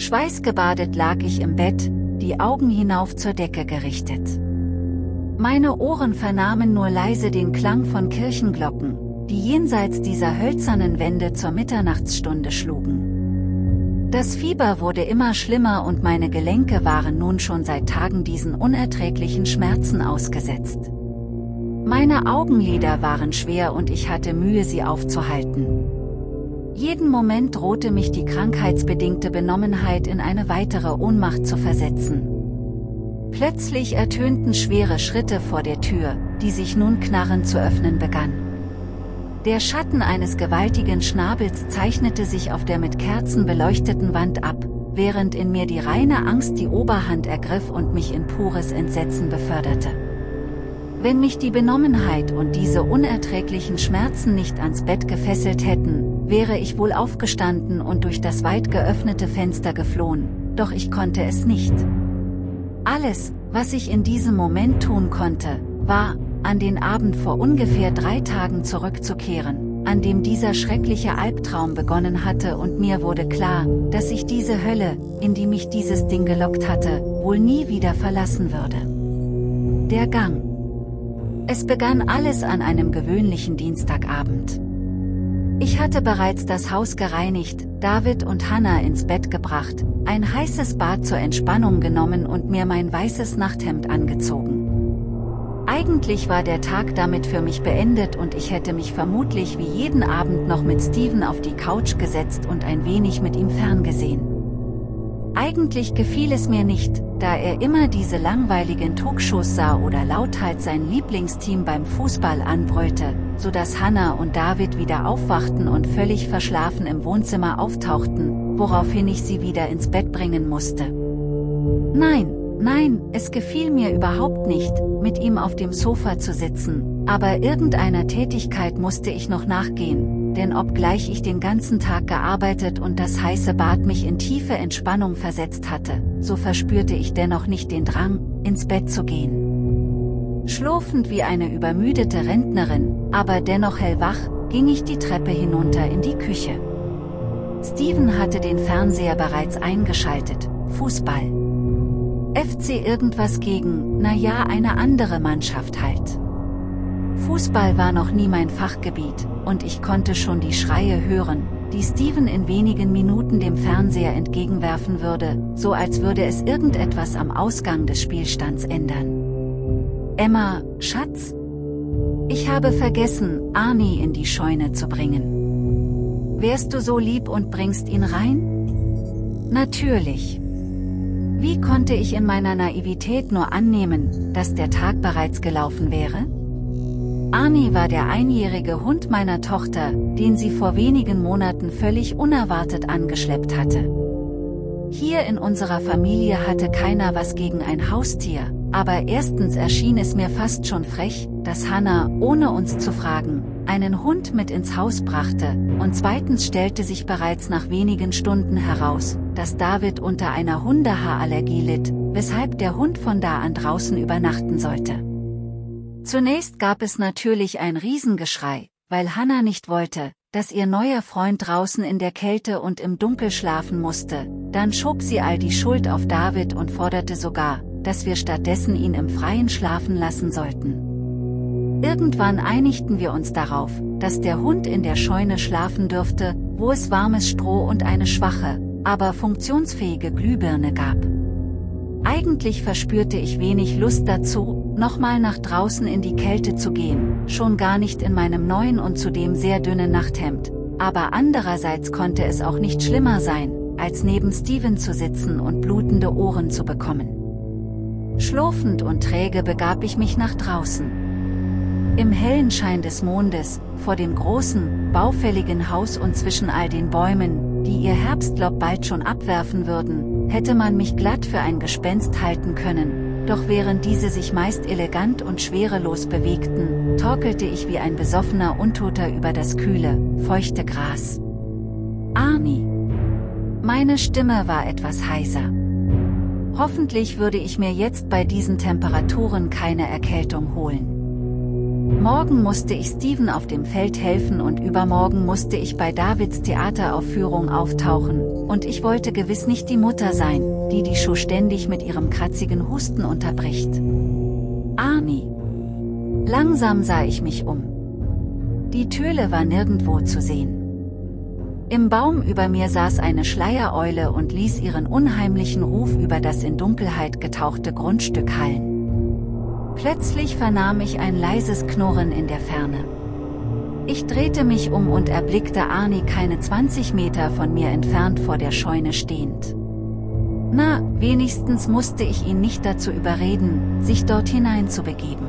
Schweißgebadet lag ich im Bett, die Augen hinauf zur Decke gerichtet. Meine Ohren vernahmen nur leise den Klang von Kirchenglocken, die jenseits dieser hölzernen Wände zur Mitternachtsstunde schlugen. Das Fieber wurde immer schlimmer und meine Gelenke waren nun schon seit Tagen diesen unerträglichen Schmerzen ausgesetzt. Meine Augenlider waren schwer und ich hatte Mühe, sie aufzuhalten. Jeden Moment drohte mich die krankheitsbedingte Benommenheit in eine weitere Ohnmacht zu versetzen. Plötzlich ertönten schwere Schritte vor der Tür, die sich nun knarrend zu öffnen begann. Der Schatten eines gewaltigen Schnabels zeichnete sich auf der mit Kerzen beleuchteten Wand ab, während in mir die reine Angst die Oberhand ergriff und mich in pures Entsetzen beförderte. Wenn mich die Benommenheit und diese unerträglichen Schmerzen nicht ans Bett gefesselt hätten, wäre ich wohl aufgestanden und durch das weit geöffnete Fenster geflohen, doch ich konnte es nicht. Alles, was ich in diesem Moment tun konnte, war, an den Abend vor ungefähr 3 Tagen zurückzukehren, an dem dieser schreckliche Albtraum begonnen hatte und mir wurde klar, dass ich diese Hölle, in die mich dieses Ding gelockt hatte, wohl nie wieder verlassen würde. Der Gang. Es begann alles an einem gewöhnlichen Dienstagabend. Ich hatte bereits das Haus gereinigt, David und Hannah ins Bett gebracht, ein heißes Bad zur Entspannung genommen und mir mein weißes Nachthemd angezogen. Eigentlich war der Tag damit für mich beendet und ich hätte mich vermutlich wie jeden Abend noch mit Steven auf die Couch gesetzt und ein wenig mit ihm ferngesehen. Eigentlich gefiel es mir nicht, da er immer diese langweiligen Talkshows sah oder lauthals sein Lieblingsteam beim Fußball anbrüllte, sodass Hannah und David wieder aufwachten und völlig verschlafen im Wohnzimmer auftauchten, woraufhin ich sie wieder ins Bett bringen musste. Nein, es gefiel mir überhaupt nicht, mit ihm auf dem Sofa zu sitzen, aber irgendeiner Tätigkeit musste ich noch nachgehen, denn obgleich ich den ganzen Tag gearbeitet und das heiße Bad mich in tiefe Entspannung versetzt hatte, so verspürte ich dennoch nicht den Drang, ins Bett zu gehen. Schlurfend wie eine übermüdete Rentnerin, aber dennoch hellwach, ging ich die Treppe hinunter in die Küche. Steven hatte den Fernseher bereits eingeschaltet, Fußball. FC irgendwas gegen, eine andere Mannschaft halt. Fußball war noch nie mein Fachgebiet, und ich konnte schon die Schreie hören, die Steven in wenigen Minuten dem Fernseher entgegenwerfen würde, so als würde es irgendetwas am Ausgang des Spielstands ändern. Emma, Schatz? Ich habe vergessen, Arnie in die Scheune zu bringen. Wärst du so lieb und bringst ihn rein? Natürlich. Wie konnte ich in meiner Naivität nur annehmen, dass der Tag bereits gelaufen wäre? Arnie war der einjährige Hund meiner Tochter, den sie vor wenigen Monaten völlig unerwartet angeschleppt hatte. Hier in unserer Familie hatte keiner was gegen ein Haustier, aber erstens erschien es mir fast schon frech, dass Hannah, ohne uns zu fragen, einen Hund mit ins Haus brachte, und zweitens stellte sich bereits nach wenigen Stunden heraus, dass David unter einer Hundehaarallergie litt, weshalb der Hund von da an draußen übernachten sollte. Zunächst gab es natürlich ein Riesengeschrei, weil Hannah nicht wollte, dass ihr neuer Freund draußen in der Kälte und im Dunkel schlafen musste, dann schob sie all die Schuld auf David und forderte sogar, dass wir stattdessen ihn im Freien schlafen lassen sollten. Irgendwann einigten wir uns darauf, dass der Hund in der Scheune schlafen dürfte, wo es warmes Stroh und eine schwache, aber funktionsfähige Glühbirne gab. Eigentlich verspürte ich wenig Lust dazu, nochmal nach draußen in die Kälte zu gehen, schon gar nicht in meinem neuen und zudem sehr dünnen Nachthemd, aber andererseits konnte es auch nicht schlimmer sein, als neben Steven zu sitzen und blutende Ohren zu bekommen. Schlurfend und träge begab ich mich nach draußen. Im hellen Schein des Mondes, vor dem großen, baufälligen Haus und zwischen all den Bäumen, die ihr Herbstlaub bald schon abwerfen würden, hätte man mich glatt für ein Gespenst halten können, doch während diese sich meist elegant und schwerelos bewegten, torkelte ich wie ein besoffener Untoter über das kühle, feuchte Gras. Arnie. Meine Stimme war etwas heiser. Hoffentlich würde ich mir jetzt bei diesen Temperaturen keine Erkältung holen. Morgen musste ich Steven auf dem Feld helfen und übermorgen musste ich bei Davids Theateraufführung auftauchen, und ich wollte gewiss nicht die Mutter sein, die die Show ständig mit ihrem kratzigen Husten unterbricht. Arnie. Langsam sah ich mich um. Die Töle war nirgendwo zu sehen. Im Baum über mir saß eine Schleiereule und ließ ihren unheimlichen Ruf über das in Dunkelheit getauchte Grundstück hallen. Plötzlich vernahm ich ein leises Knurren in der Ferne. Ich drehte mich um und erblickte Arnie keine 20 Meter von mir entfernt vor der Scheune stehend. Na, wenigstens musste ich ihn nicht dazu überreden, sich dort hinein zu begeben.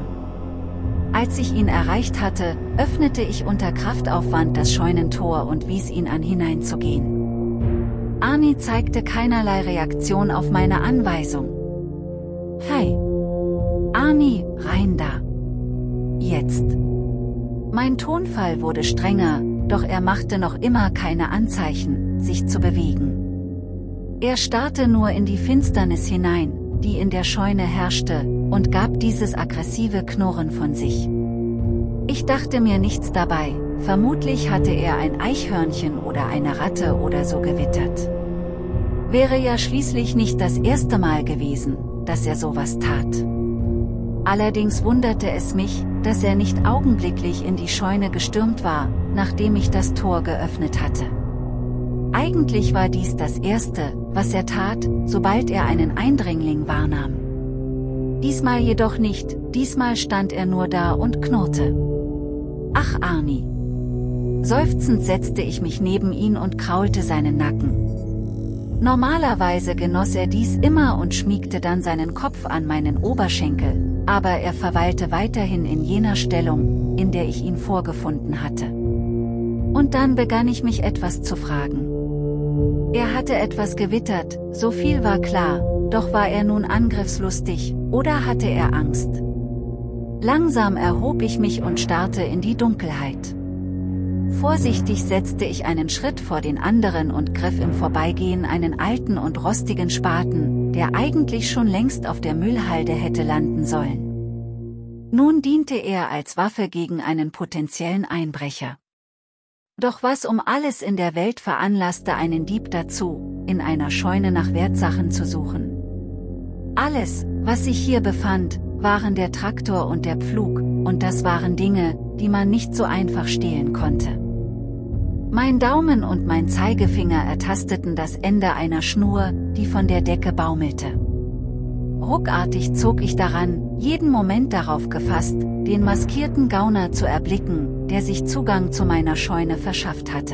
Als ich ihn erreicht hatte, öffnete ich unter Kraftaufwand das Scheunentor und wies ihn an, hineinzugehen. Arnie zeigte keinerlei Reaktion auf meine Anweisung. Hey! Arnie, rein da! Jetzt! Mein Tonfall wurde strenger, doch er machte noch immer keine Anzeichen, sich zu bewegen. Er starrte nur in die Finsternis hinein, die in der Scheune herrschte, und gab dieses aggressive Knurren von sich. Ich dachte mir nichts dabei, vermutlich hatte er ein Eichhörnchen oder eine Ratte oder so gewittert. Wäre ja schließlich nicht das erste Mal gewesen, dass er sowas tat. Allerdings wunderte es mich, dass er nicht augenblicklich in die Scheune gestürmt war, nachdem ich das Tor geöffnet hatte. Eigentlich war dies das Erste, was er tat, sobald er einen Eindringling wahrnahm. Diesmal jedoch nicht, diesmal stand er nur da und knurrte. Ach Arnie! Seufzend setzte ich mich neben ihn und kraulte seinen Nacken. Normalerweise genoss er dies immer und schmiegte dann seinen Kopf an meinen Oberschenkel, aber er verweilte weiterhin in jener Stellung, in der ich ihn vorgefunden hatte. Und dann begann ich mich etwas zu fragen. Er hatte etwas gewittert, so viel war klar, doch war er nun angriffslustig, oder hatte er Angst? Langsam erhob ich mich und starrte in die Dunkelheit. Vorsichtig setzte ich einen Schritt vor den anderen und griff im Vorbeigehen einen alten und rostigen Spaten, der eigentlich schon längst auf der Müllhalde hätte landen sollen. Nun diente er als Waffe gegen einen potenziellen Einbrecher. Doch was um alles in der Welt veranlasste einen Dieb dazu, in einer Scheune nach Wertsachen zu suchen? Alles, was sich hier befand, waren der Traktor und der Pflug, und das waren Dinge, die man nicht so einfach stehlen konnte. Mein Daumen und mein Zeigefinger ertasteten das Ende einer Schnur, die von der Decke baumelte. Ruckartig zog ich daran, jeden Moment darauf gefasst, den maskierten Gauner zu erblicken, der sich Zugang zu meiner Scheune verschafft hatte.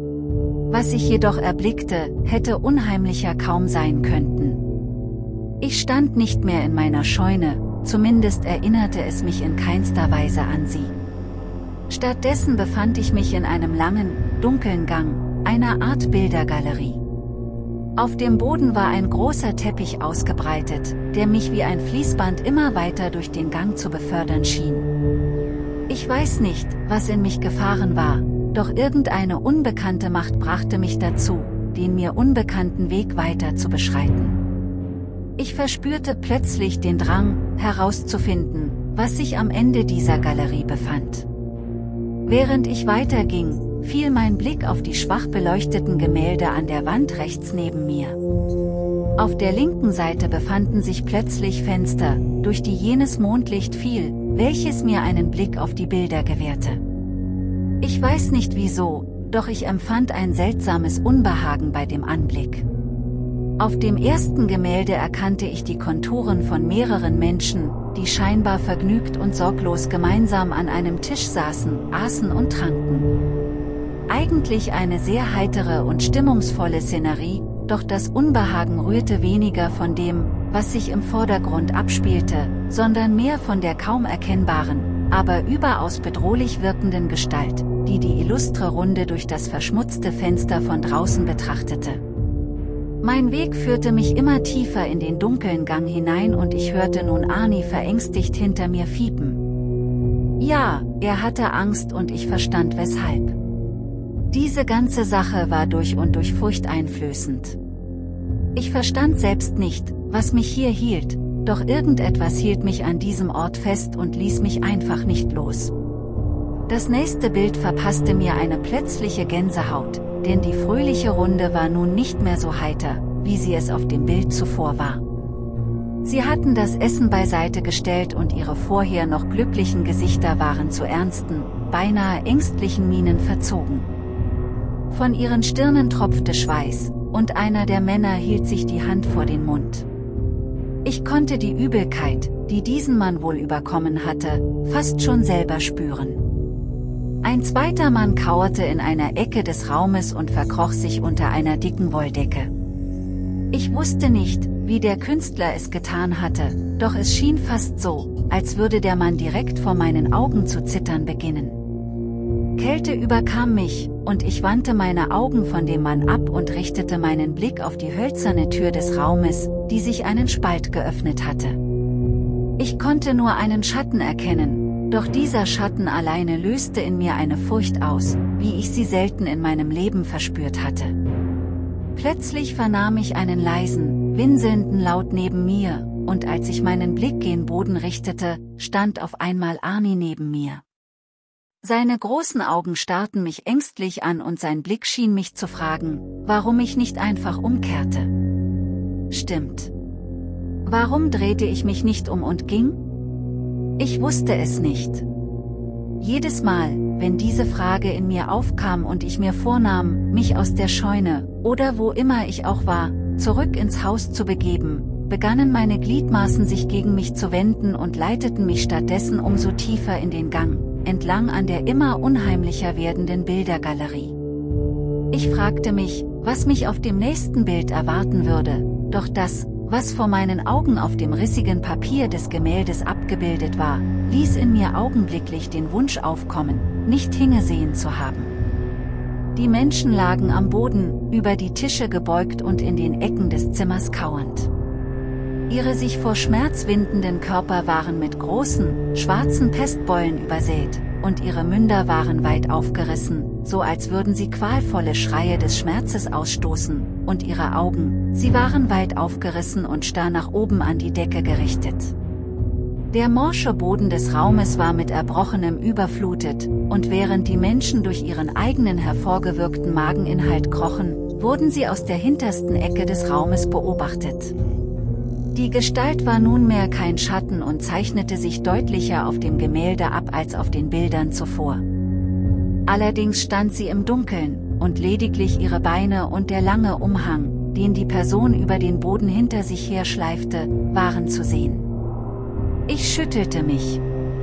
Was ich jedoch erblickte, hätte unheimlicher kaum sein können. Ich stand nicht mehr in meiner Scheune, zumindest erinnerte es mich in keinster Weise an sie. Stattdessen befand ich mich in einem langen, dunklen Gang, einer Art Bildergalerie. Auf dem Boden war ein großer Teppich ausgebreitet, der mich wie ein Fließband immer weiter durch den Gang zu befördern schien. Ich weiß nicht, was in mich gefahren war, doch irgendeine unbekannte Macht brachte mich dazu, den mir unbekannten Weg weiter zu beschreiten. Ich verspürte plötzlich den Drang, herauszufinden, was sich am Ende dieser Galerie befand. Während ich weiterging, fiel mein Blick auf die schwach beleuchteten Gemälde an der Wand rechts neben mir. Auf der linken Seite befanden sich plötzlich Fenster, durch die jenes Mondlicht fiel, welches mir einen Blick auf die Bilder gewährte. Ich weiß nicht wieso, doch ich empfand ein seltsames Unbehagen bei dem Anblick. Auf dem ersten Gemälde erkannte ich die Konturen von mehreren Menschen, die scheinbar vergnügt und sorglos gemeinsam an einem Tisch saßen, aßen und tranken. Eigentlich eine sehr heitere und stimmungsvolle Szenerie, doch das Unbehagen rührte weniger von dem, was sich im Vordergrund abspielte, sondern mehr von der kaum erkennbaren, aber überaus bedrohlich wirkenden Gestalt, die die illustre Runde durch das verschmutzte Fenster von draußen betrachtete. Mein Weg führte mich immer tiefer in den dunklen Gang hinein und ich hörte nun Arnie verängstigt hinter mir fiepen. Ja, er hatte Angst und ich verstand weshalb. Diese ganze Sache war durch und durch furchteinflößend. Ich verstand selbst nicht, was mich hier hielt, doch irgendetwas hielt mich an diesem Ort fest und ließ mich einfach nicht los. Das nächste Bild verpasste mir eine plötzliche Gänsehaut, denn die fröhliche Runde war nun nicht mehr so heiter, wie sie es auf dem Bild zuvor war. Sie hatten das Essen beiseite gestellt und ihre vorher noch glücklichen Gesichter waren zu ernsten, beinahe ängstlichen Mienen verzogen. Von ihren Stirnen tropfte Schweiß, und einer der Männer hielt sich die Hand vor den Mund. Ich konnte die Übelkeit, die diesen Mann wohl überkommen hatte, fast schon selber spüren. Ein zweiter Mann kauerte in einer Ecke des Raumes und verkroch sich unter einer dicken Wolldecke. Ich wusste nicht, wie der Künstler es getan hatte, doch es schien fast so, als würde der Mann direkt vor meinen Augen zu zittern beginnen. Kälte überkam mich, und ich wandte meine Augen von dem Mann ab und richtete meinen Blick auf die hölzerne Tür des Raumes, die sich einen Spalt geöffnet hatte. Ich konnte nur einen Schatten erkennen, doch dieser Schatten alleine löste in mir eine Furcht aus, wie ich sie selten in meinem Leben verspürt hatte. Plötzlich vernahm ich einen leisen, winselnden Laut neben mir, und als ich meinen Blick gen Boden richtete, stand auf einmal Arnie neben mir. Seine großen Augen starrten mich ängstlich an und sein Blick schien mich zu fragen, warum ich nicht einfach umkehrte. Stimmt. Warum drehte ich mich nicht um und ging? Ich wusste es nicht. Jedes Mal, wenn diese Frage in mir aufkam und ich mir vornahm, mich aus der Scheune, oder wo immer ich auch war, zurück ins Haus zu begeben, begannen meine Gliedmaßen sich gegen mich zu wenden und leiteten mich stattdessen umso tiefer in den Gang, entlang an der immer unheimlicher werdenden Bildergalerie. Ich fragte mich, was mich auf dem nächsten Bild erwarten würde, doch das, was vor meinen Augen auf dem rissigen Papier des Gemäldes abgebildet war, ließ in mir augenblicklich den Wunsch aufkommen, nicht hingesehen zu haben. Die Menschen lagen am Boden, über die Tische gebeugt und in den Ecken des Zimmers kauernd. Ihre sich vor Schmerz windenden Körper waren mit großen, schwarzen Pestbeulen übersät, und ihre Münder waren weit aufgerissen, so als würden sie qualvolle Schreie des Schmerzes ausstoßen, und ihre Augen, sie waren weit aufgerissen und starr nach oben an die Decke gerichtet. Der morsche Boden des Raumes war mit Erbrochenem überflutet, und während die Menschen durch ihren eigenen hervorgewirkten Mageninhalt krochen, wurden sie aus der hintersten Ecke des Raumes beobachtet. Die Gestalt war nunmehr kein Schatten und zeichnete sich deutlicher auf dem Gemälde ab als auf den Bildern zuvor. Allerdings stand sie im Dunkeln, und lediglich ihre Beine und der lange Umhang, den die Person über den Boden hinter sich herschleifte, waren zu sehen. Ich schüttelte mich.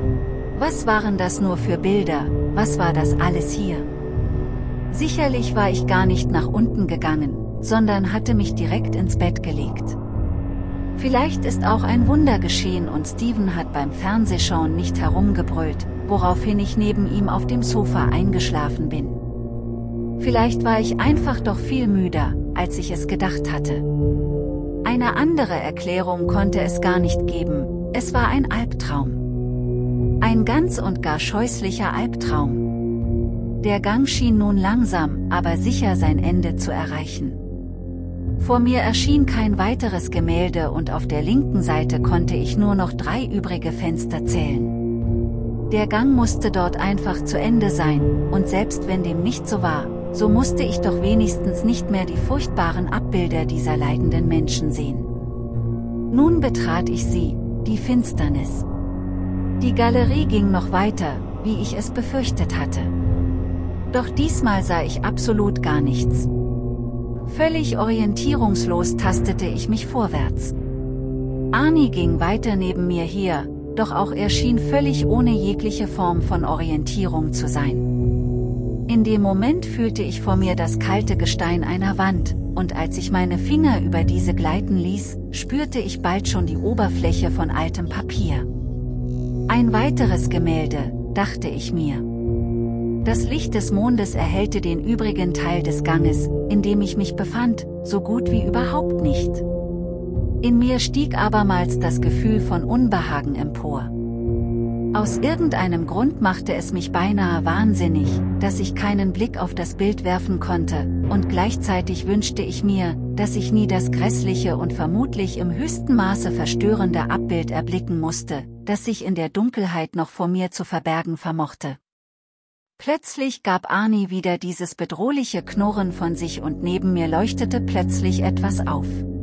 Was waren das nur für Bilder, was war das alles hier? Sicherlich war ich gar nicht nach unten gegangen, sondern hatte mich direkt ins Bett gelegt. Vielleicht ist auch ein Wunder geschehen und Steven hat beim Fernsehschauen nicht herumgebrüllt, woraufhin ich neben ihm auf dem Sofa eingeschlafen bin. Vielleicht war ich einfach doch viel müder, als ich es gedacht hatte. Eine andere Erklärung konnte es gar nicht geben, es war ein Albtraum. Ein ganz und gar scheußlicher Albtraum. Der Gang schien nun langsam, aber sicher sein Ende zu erreichen. Vor mir erschien kein weiteres Gemälde und auf der linken Seite konnte ich nur noch 3 übrige Fenster zählen. Der Gang musste dort einfach zu Ende sein, und selbst wenn dem nicht so war, so musste ich doch wenigstens nicht mehr die furchtbaren Abbilder dieser leidenden Menschen sehen. Nun betrat ich sie, die Finsternis. Die Galerie ging noch weiter, wie ich es befürchtet hatte. Doch diesmal sah ich absolut gar nichts. Völlig orientierungslos tastete ich mich vorwärts. Arnie ging weiter neben mir her, doch auch er schien völlig ohne jegliche Form von Orientierung zu sein. In dem Moment fühlte ich vor mir das kalte Gestein einer Wand, und als ich meine Finger über diese gleiten ließ, spürte ich bald schon die Oberfläche von altem Papier. Ein weiteres Gemälde, dachte ich mir. Das Licht des Mondes erhellte den übrigen Teil des Ganges, in dem ich mich befand, so gut wie überhaupt nicht. In mir stieg abermals das Gefühl von Unbehagen empor. Aus irgendeinem Grund machte es mich beinahe wahnsinnig, dass ich keinen Blick auf das Bild werfen konnte, und gleichzeitig wünschte ich mir, dass ich nie das grässliche und vermutlich im höchsten Maße verstörende Abbild erblicken musste, das sich in der Dunkelheit noch vor mir zu verbergen vermochte. Plötzlich gab Arnie wieder dieses bedrohliche Knurren von sich und neben mir leuchtete plötzlich etwas auf.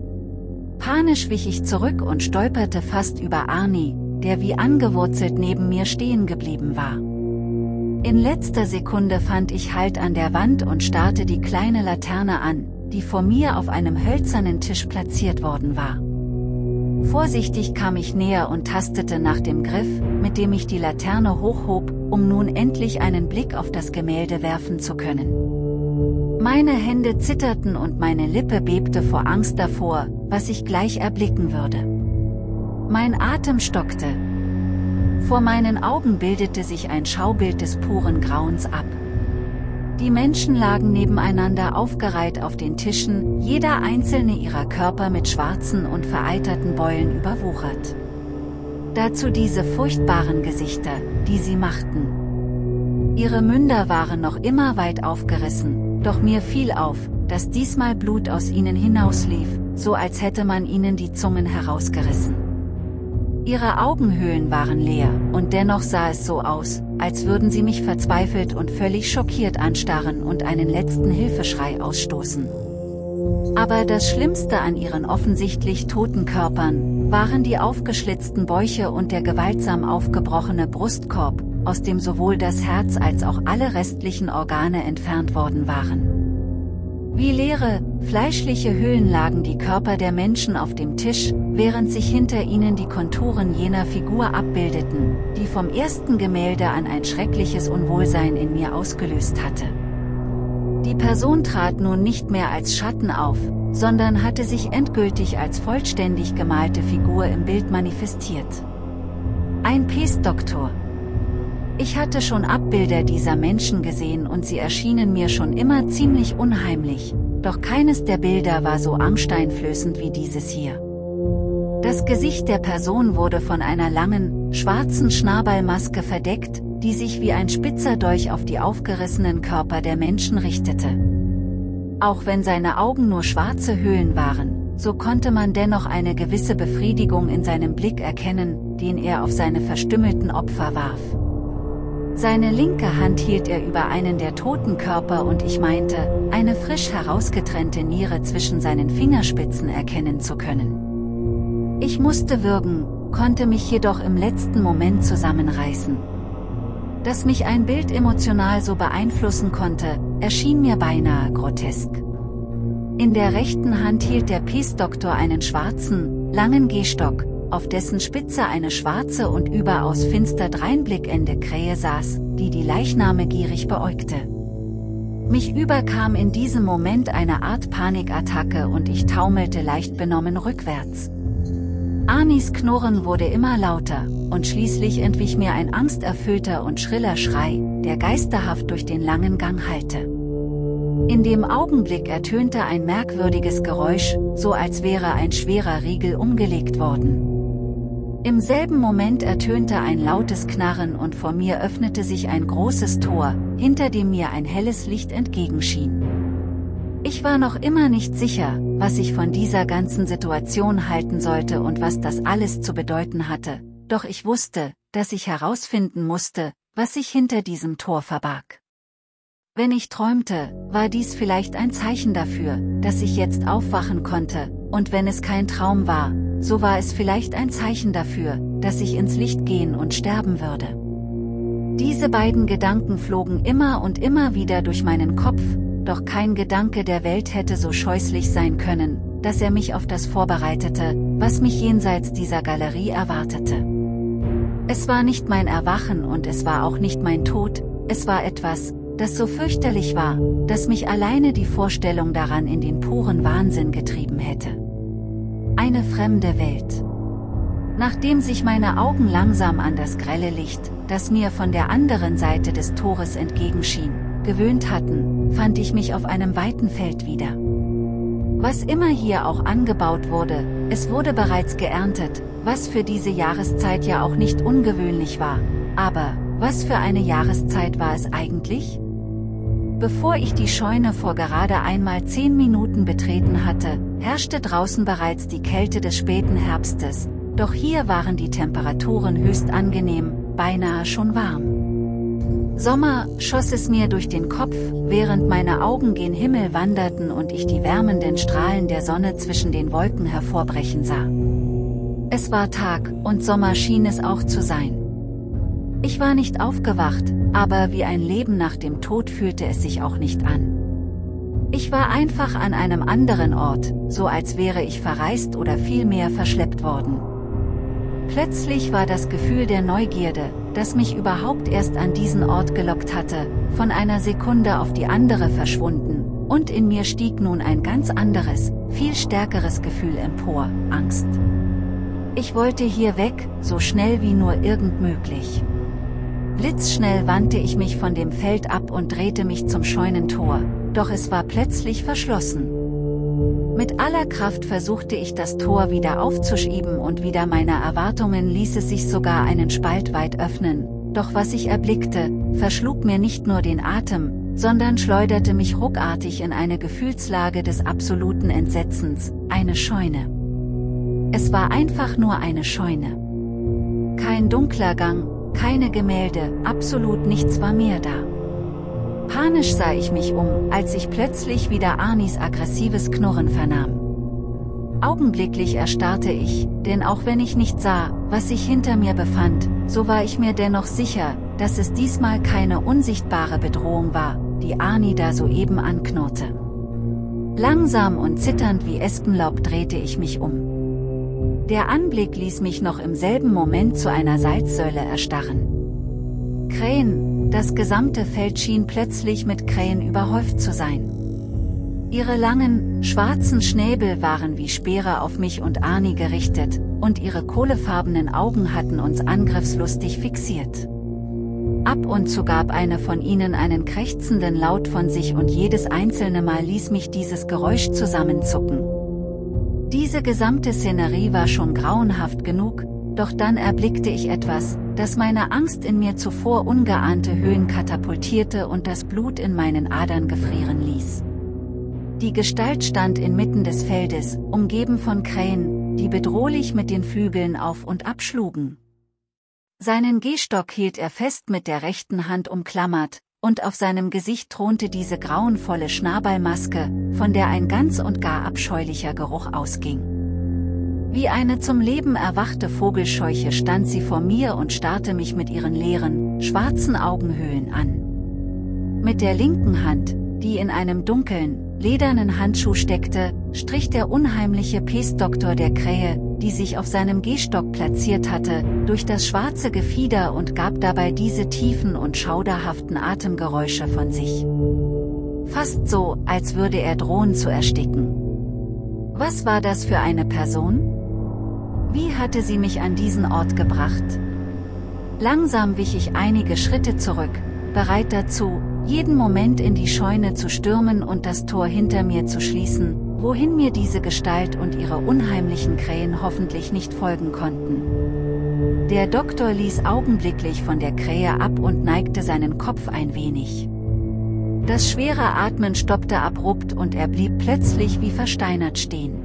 Panisch wich ich zurück und stolperte fast über Arnie, der wie angewurzelt neben mir stehen geblieben war. In letzter Sekunde fand ich Halt an der Wand und starrte die kleine Laterne an, die vor mir auf einem hölzernen Tisch platziert worden war. Vorsichtig kam ich näher und tastete nach dem Griff, mit dem ich die Laterne hochhob, um nun endlich einen Blick auf das Gemälde werfen zu können. Meine Hände zitterten und meine Lippe bebte vor Angst davor, was ich gleich erblicken würde. Mein Atem stockte. Vor meinen Augen bildete sich ein Schaubild des puren Grauens ab. Die Menschen lagen nebeneinander aufgereiht auf den Tischen, jeder einzelne ihrer Körper mit schwarzen und vereiterten Beulen überwuchert. Dazu diese furchtbaren Gesichter, die sie machten. Ihre Münder waren noch immer weit aufgerissen, doch mir fiel auf, dass diesmal Blut aus ihnen hinauslief, so als hätte man ihnen die Zungen herausgerissen. Ihre Augenhöhlen waren leer, und dennoch sah es so aus, als würden sie mich verzweifelt und völlig schockiert anstarren und einen letzten Hilfeschrei ausstoßen. Aber das Schlimmste an ihren offensichtlich toten Körpern waren die aufgeschlitzten Bäuche und der gewaltsam aufgebrochene Brustkorb, aus dem sowohl das Herz als auch alle restlichen Organe entfernt worden waren. Wie leere, fleischliche Hüllen lagen die Körper der Menschen auf dem Tisch, während sich hinter ihnen die Konturen jener Figur abbildeten, die vom ersten Gemälde an ein schreckliches Unwohlsein in mir ausgelöst hatte. Die Person trat nun nicht mehr als Schatten auf, sondern hatte sich endgültig als vollständig gemalte Figur im Bild manifestiert. Ein Pestdoktor. Ich hatte schon Abbilder dieser Menschen gesehen und sie erschienen mir schon immer ziemlich unheimlich, doch keines der Bilder war so angsteinflößend wie dieses hier. Das Gesicht der Person wurde von einer langen, schwarzen Schnabelmaske verdeckt, die sich wie ein spitzer Dolch auf die aufgerissenen Körper der Menschen richtete. Auch wenn seine Augen nur schwarze Höhlen waren, so konnte man dennoch eine gewisse Befriedigung in seinem Blick erkennen, den er auf seine verstümmelten Opfer warf. Seine linke Hand hielt er über einen der toten Körper und ich meinte, eine frisch herausgetrennte Niere zwischen seinen Fingerspitzen erkennen zu können. Ich musste würgen, konnte mich jedoch im letzten Moment zusammenreißen. Dass mich ein Bild emotional so beeinflussen konnte, erschien mir beinahe grotesk. In der rechten Hand hielt der Pestdoktor einen schwarzen, langen Gehstock, auf dessen Spitze eine schwarze und überaus finster dreinblickende Krähe saß, die die Leichname gierig beäugte. Mich überkam in diesem Moment eine Art Panikattacke und ich taumelte leicht benommen rückwärts. Arnies Knurren wurde immer lauter, und schließlich entwich mir ein angsterfüllter und schriller Schrei, der geisterhaft durch den langen Gang hallte. In dem Augenblick ertönte ein merkwürdiges Geräusch, so als wäre ein schwerer Riegel umgelegt worden. Im selben Moment ertönte ein lautes Knarren und vor mir öffnete sich ein großes Tor, hinter dem mir ein helles Licht entgegenschien. Ich war noch immer nicht sicher, was ich von dieser ganzen Situation halten sollte und was das alles zu bedeuten hatte, doch ich wusste, dass ich herausfinden musste, was sich hinter diesem Tor verbarg. Wenn ich träumte, war dies vielleicht ein Zeichen dafür, dass ich jetzt aufwachen konnte, und wenn es kein Traum war, so war es vielleicht ein Zeichen dafür, dass ich ins Licht gehen und sterben würde. Diese beiden Gedanken flogen immer und immer wieder durch meinen Kopf, doch kein Gedanke der Welt hätte so scheußlich sein können, dass er mich auf das vorbereitete, was mich jenseits dieser Galerie erwartete. Es war nicht mein Erwachen und es war auch nicht mein Tod, es war etwas, das so fürchterlich war, dass mich alleine die Vorstellung daran in den puren Wahnsinn getrieben hätte. Eine fremde Welt. Nachdem sich meine Augen langsam an das grelle Licht, das mir von der anderen Seite des Tores entgegenschien, gewöhnt hatten, fand ich mich auf einem weiten Feld wieder. Was immer hier auch angebaut wurde, es wurde bereits geerntet, was für diese Jahreszeit ja auch nicht ungewöhnlich war, aber, was für eine Jahreszeit war es eigentlich? Bevor ich die Scheune vor gerade einmal 10 Minuten betreten hatte, herrschte draußen bereits die Kälte des späten Herbstes, doch hier waren die Temperaturen höchst angenehm, beinahe schon warm. Sommer, schoss es mir durch den Kopf, während meine Augen gen Himmel wanderten und ich die wärmenden Strahlen der Sonne zwischen den Wolken hervorbrechen sah. Es war Tag, und Sommer schien es auch zu sein. Ich war nicht aufgewacht, aber wie ein Leben nach dem Tod fühlte es sich auch nicht an. Ich war einfach an einem anderen Ort, so als wäre ich verreist oder vielmehr verschleppt worden. Plötzlich war das Gefühl der Neugierde, das mich überhaupt erst an diesen Ort gelockt hatte, von einer Sekunde auf die andere verschwunden, und in mir stieg nun ein ganz anderes, viel stärkeres Gefühl empor, Angst. Ich wollte hier weg, so schnell wie nur irgend möglich. Blitzschnell wandte ich mich von dem Feld ab und drehte mich zum Scheunentor, doch es war plötzlich verschlossen. Mit aller Kraft versuchte ich das Tor wieder aufzuschieben und wider meine Erwartungen ließ es sich sogar einen Spalt weit öffnen, doch was ich erblickte, verschlug mir nicht nur den Atem, sondern schleuderte mich ruckartig in eine Gefühlslage des absoluten Entsetzens, eine Scheune. Es war einfach nur eine Scheune. Kein dunkler Gang, keine Gemälde, absolut nichts war mehr da. Panisch sah ich mich um, als ich plötzlich wieder Arnis aggressives Knurren vernahm. Augenblicklich erstarrte ich, denn auch wenn ich nicht sah, was sich hinter mir befand, so war ich mir dennoch sicher, dass es diesmal keine unsichtbare Bedrohung war, die Arni da soeben anknurrte. Langsam und zitternd wie Espenlaub drehte ich mich um. Der Anblick ließ mich noch im selben Moment zu einer Salzsäule erstarren. Krähen, das gesamte Feld schien plötzlich mit Krähen überhäuft zu sein. Ihre langen, schwarzen Schnäbel waren wie Speere auf mich und Arni gerichtet, und ihre kohlefarbenen Augen hatten uns angriffslustig fixiert. Ab und zu gab eine von ihnen einen krächzenden Laut von sich und jedes einzelne Mal ließ mich dieses Geräusch zusammenzucken. Diese gesamte Szenerie war schon grauenhaft genug, doch dann erblickte ich etwas, das meine Angst in mir zuvor ungeahnte Höhen katapultierte und das Blut in meinen Adern gefrieren ließ. Die Gestalt stand inmitten des Feldes, umgeben von Krähen, die bedrohlich mit den Flügeln auf und ab schlugen. Seinen Gehstock hielt er fest mit der rechten Hand umklammert, und auf seinem Gesicht thronte diese grauenvolle Schnabelmaske, von der ein ganz und gar abscheulicher Geruch ausging. Wie eine zum Leben erwachte Vogelscheuche stand sie vor mir und starrte mich mit ihren leeren, schwarzen Augenhöhlen an. Mit der linken Hand, die in einem dunklen, ledernen Handschuh steckte, strich der unheimliche Pestdoktor der Krähe, die sich auf seinem Gehstock platziert hatte, durch das schwarze Gefieder und gab dabei diese tiefen und schauderhaften Atemgeräusche von sich. Fast so, als würde er drohen zu ersticken. Was war das für eine Person? Wie hatte sie mich an diesen Ort gebracht? Langsam wich ich einige Schritte zurück, bereit dazu, jeden Moment in die Scheune zu stürmen und das Tor hinter mir zu schließen, wohin mir diese Gestalt und ihre unheimlichen Krähen hoffentlich nicht folgen konnten. Der Doktor ließ augenblicklich von der Krähe ab und neigte seinen Kopf ein wenig. Das schwere Atmen stoppte abrupt und er blieb plötzlich wie versteinert stehen.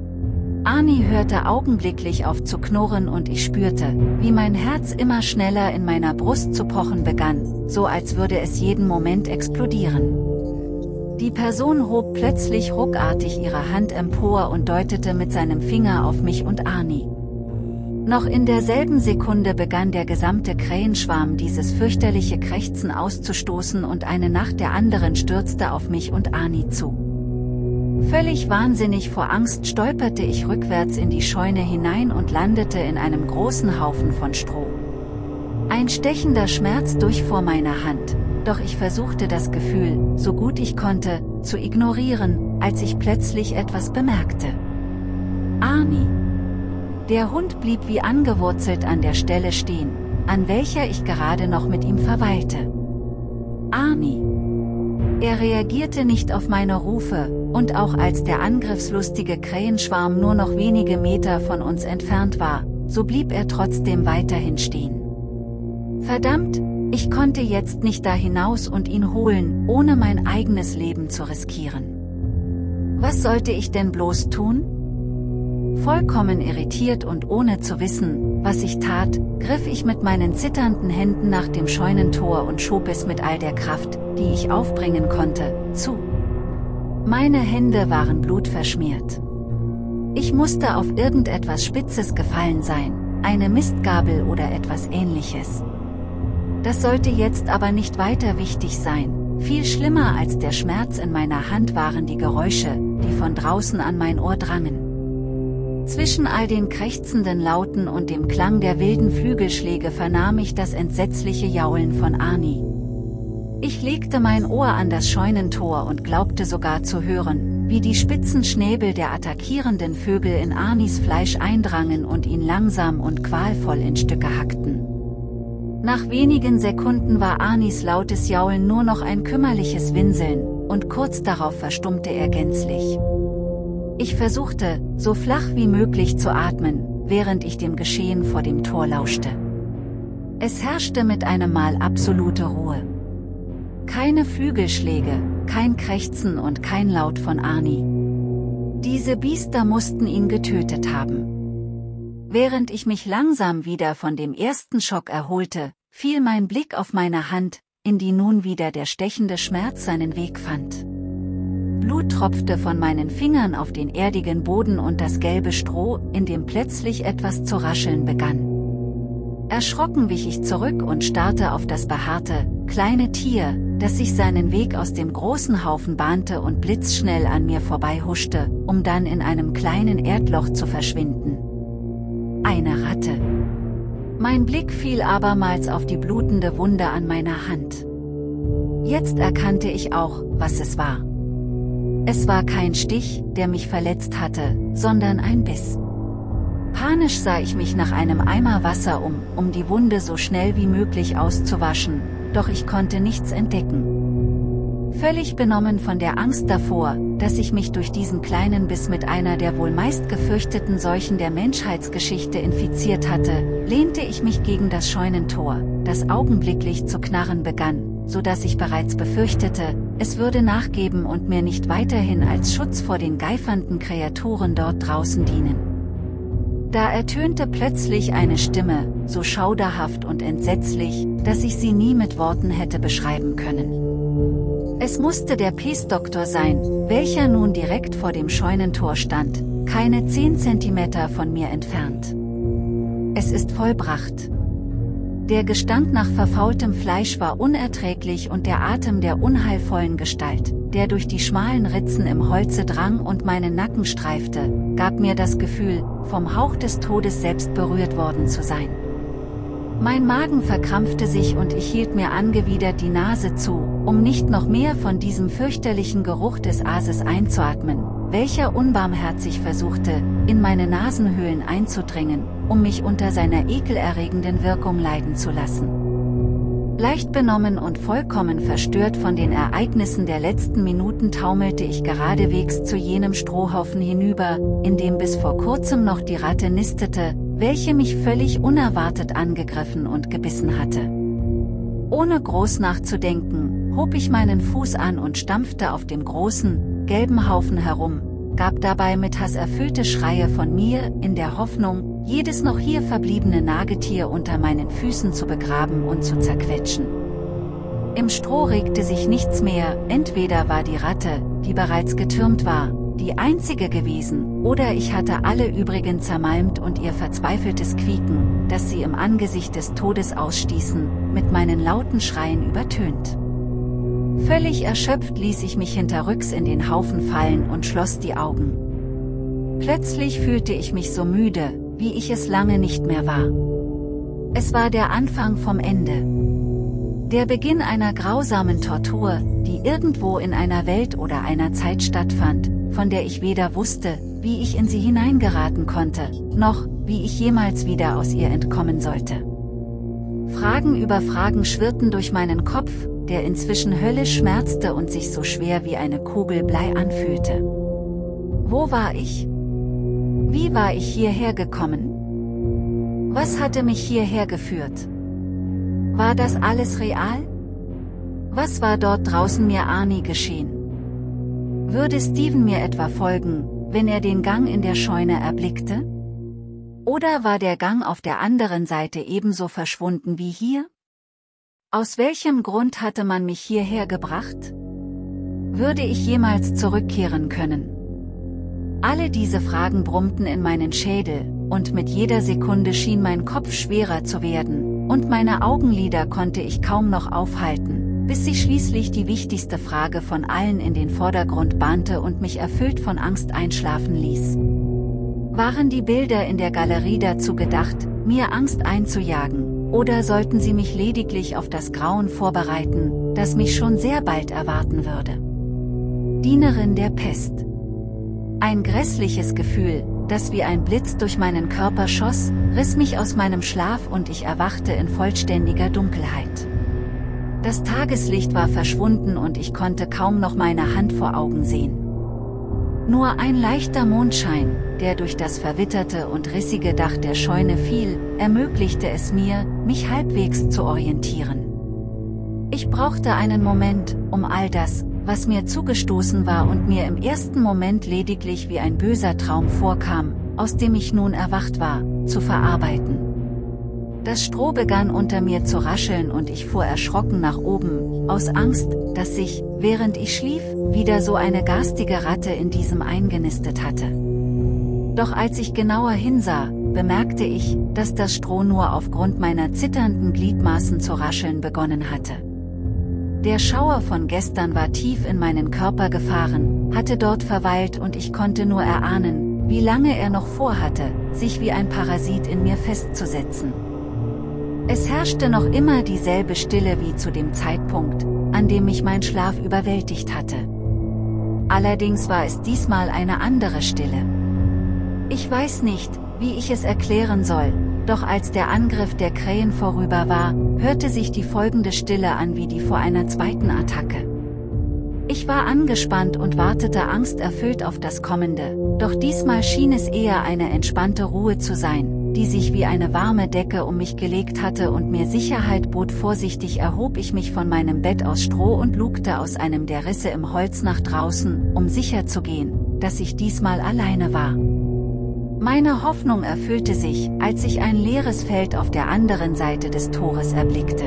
Arni hörte augenblicklich auf zu knurren und ich spürte, wie mein Herz immer schneller in meiner Brust zu pochen begann, so als würde es jeden Moment explodieren. Die Person hob plötzlich ruckartig ihre Hand empor und deutete mit seinem Finger auf mich und Arni. Noch in derselben Sekunde begann der gesamte Krähenschwarm dieses fürchterliche Krächzen auszustoßen und eine nach der anderen stürzte auf mich und Arni zu. Völlig wahnsinnig vor Angst stolperte ich rückwärts in die Scheune hinein und landete in einem großen Haufen von Stroh. Ein stechender Schmerz durchfuhr meine Hand, doch ich versuchte das Gefühl, so gut ich konnte, zu ignorieren, als ich plötzlich etwas bemerkte. Arni. Der Hund blieb wie angewurzelt an der Stelle stehen, an welcher ich gerade noch mit ihm verweilte. Arni. Er reagierte nicht auf meine Rufe, und auch als der angriffslustige Krähenschwarm nur noch wenige Meter von uns entfernt war, so blieb er trotzdem weiterhin stehen. Verdammt, ich konnte jetzt nicht da hinaus und ihn holen, ohne mein eigenes Leben zu riskieren. Was sollte ich denn bloß tun? Vollkommen irritiert und ohne zu wissen, was ich tat, griff ich mit meinen zitternden Händen nach dem Scheunentor und schob es mit all der Kraft, die ich aufbringen konnte, zu. Meine Hände waren blutverschmiert. Ich musste auf irgendetwas Spitzes gefallen sein, eine Mistgabel oder etwas Ähnliches. Das sollte jetzt aber nicht weiter wichtig sein. Viel schlimmer als der Schmerz in meiner Hand waren die Geräusche, die von draußen an mein Ohr drangen. Zwischen all den krächzenden Lauten und dem Klang der wilden Flügelschläge vernahm ich das entsetzliche Jaulen von Arnie. Ich legte mein Ohr an das Scheunentor und glaubte sogar zu hören, wie die spitzen Schnäbel der attackierenden Vögel in Arnies Fleisch eindrangen und ihn langsam und qualvoll in Stücke hackten. Nach wenigen Sekunden war Arnies lautes Jaulen nur noch ein kümmerliches Winseln, und kurz darauf verstummte er gänzlich. Ich versuchte, so flach wie möglich zu atmen, während ich dem Geschehen vor dem Tor lauschte. Es herrschte mit einem Mal absolute Ruhe. Keine Flügelschläge, kein Krächzen und kein Laut von Arnie. Diese Biester mussten ihn getötet haben. Während ich mich langsam wieder von dem ersten Schock erholte, fiel mein Blick auf meine Hand, in die nun wieder der stechende Schmerz seinen Weg fand. Blut tropfte von meinen Fingern auf den erdigen Boden und das gelbe Stroh, in dem plötzlich etwas zu rascheln begann. Erschrocken wich ich zurück und starrte auf das behaarte, kleine Tier, das sich seinen Weg aus dem großen Haufen bahnte und blitzschnell an mir vorbei huschte, um dann in einem kleinen Erdloch zu verschwinden. Eine Ratte. Mein Blick fiel abermals auf die blutende Wunde an meiner Hand. Jetzt erkannte ich auch, was es war. Es war kein Stich, der mich verletzt hatte, sondern ein Biss. Panisch sah ich mich nach einem Eimer Wasser um die Wunde so schnell wie möglich auszuwaschen, doch ich konnte nichts entdecken. Völlig benommen von der Angst davor, dass ich mich durch diesen kleinen Biss mit einer der wohl meist gefürchteten Seuchen der Menschheitsgeschichte infiziert hatte, lehnte ich mich gegen das Scheunentor, das augenblicklich zu knarren begann, so dass ich bereits befürchtete, es würde nachgeben und mir nicht weiterhin als Schutz vor den geifernden Kreaturen dort draußen dienen. Da ertönte plötzlich eine Stimme, so schauderhaft und entsetzlich, dass ich sie nie mit Worten hätte beschreiben können. Es musste der Pestdoktor sein, welcher nun direkt vor dem Scheunentor stand, keine 10 Zentimeter von mir entfernt. Es ist vollbracht. Der Gestank nach verfaultem Fleisch war unerträglich und der Atem der unheilvollen Gestalt, der durch die schmalen Ritzen im Holze drang und meinen Nacken streifte, gab mir das Gefühl, vom Hauch des Todes selbst berührt worden zu sein. Mein Magen verkrampfte sich und ich hielt mir angewidert die Nase zu, um nicht noch mehr von diesem fürchterlichen Geruch des Aases einzuatmen, welcher unbarmherzig versuchte, in meine Nasenhöhlen einzudringen, um mich unter seiner ekelerregenden Wirkung leiden zu lassen. Leicht benommen und vollkommen verstört von den Ereignissen der letzten Minuten taumelte ich geradewegs zu jenem Strohhaufen hinüber, in dem bis vor kurzem noch die Ratte nistete, welche mich völlig unerwartet angegriffen und gebissen hatte. Ohne groß nachzudenken, hob ich meinen Fuß an und stampfte auf dem großen, gelben Haufen herum, gab dabei mit Hass erfüllte Schreie von mir, in der Hoffnung, jedes noch hier verbliebene Nagetier unter meinen Füßen zu begraben und zu zerquetschen. Im Stroh regte sich nichts mehr, entweder war die Ratte, die bereits getürmt war, die einzige gewesen, oder ich hatte alle übrigen zermalmt und ihr verzweifeltes Quieken, das sie im Angesicht des Todes ausstießen, mit meinen lauten Schreien übertönt. Völlig erschöpft ließ ich mich hinterrücks in den Haufen fallen und schloss die Augen. Plötzlich fühlte ich mich so müde, wie ich es lange nicht mehr war. Es war der Anfang vom Ende. Der Beginn einer grausamen Tortur, die irgendwo in einer Welt oder einer Zeit stattfand, von der ich weder wusste, wie ich in sie hineingeraten konnte, noch, wie ich jemals wieder aus ihr entkommen sollte. Fragen über Fragen schwirrten durch meinen Kopf, der inzwischen höllisch schmerzte und sich so schwer wie eine Kugel Blei anfühlte. Wo war ich? Wie war ich hierher gekommen? Was hatte mich hierher geführt? War das alles real? Was war dort draußen mir Arnie geschehen? Würde Steven mir etwa folgen, wenn er den Gang in der Scheune erblickte? Oder war der Gang auf der anderen Seite ebenso verschwunden wie hier? Aus welchem Grund hatte man mich hierher gebracht? Würde ich jemals zurückkehren können? Alle diese Fragen brummten in meinen Schädel, und mit jeder Sekunde schien mein Kopf schwerer zu werden, und meine Augenlider konnte ich kaum noch aufhalten, bis sich schließlich die wichtigste Frage von allen in den Vordergrund bahnte und mich erfüllt von Angst einschlafen ließ. Waren die Bilder in der Galerie dazu gedacht, mir Angst einzujagen, oder sollten sie mich lediglich auf das Grauen vorbereiten, das mich schon sehr bald erwarten würde? Dienerin der Pest. Ein grässliches Gefühl, das wie ein Blitz durch meinen Körper schoss, riss mich aus meinem Schlaf und ich erwachte in vollständiger Dunkelheit. Das Tageslicht war verschwunden und ich konnte kaum noch meine Hand vor Augen sehen. Nur ein leichter Mondschein, der durch das verwitterte und rissige Dach der Scheune fiel, ermöglichte es mir, mich halbwegs zu orientieren. Ich brauchte einen Moment, um all das, was mir zugestoßen war und mir im ersten Moment lediglich wie ein böser Traum vorkam, aus dem ich nun erwacht war, zu verarbeiten. Das Stroh begann unter mir zu rascheln und ich fuhr erschrocken nach oben, aus Angst, dass sich, während ich schlief, wieder so eine garstige Ratte in diesem eingenistet hatte. Doch als ich genauer hinsah, bemerkte ich, dass das Stroh nur aufgrund meiner zitternden Gliedmaßen zu rascheln begonnen hatte. Der Schauer von gestern war tief in meinen Körper gefahren, hatte dort verweilt und ich konnte nur erahnen, wie lange er noch vorhatte, sich wie ein Parasit in mir festzusetzen. Es herrschte noch immer dieselbe Stille wie zu dem Zeitpunkt, an dem mich mein Schlaf überwältigt hatte. Allerdings war es diesmal eine andere Stille. Ich weiß nicht, wie ich es erklären soll, doch als der Angriff der Krähen vorüber war, hörte sich die folgende Stille an wie die vor einer zweiten Attacke. Ich war angespannt und wartete angsterfüllt auf das Kommende, doch diesmal schien es eher eine entspannte Ruhe zu sein, die sich wie eine warme Decke um mich gelegt hatte und mir Sicherheit bot. Vorsichtig erhob ich mich von meinem Bett aus Stroh und lugte aus einem der Risse im Holz nach draußen, um sicherzugehen, dass ich diesmal alleine war. Meine Hoffnung erfüllte sich, als ich ein leeres Feld auf der anderen Seite des Tores erblickte.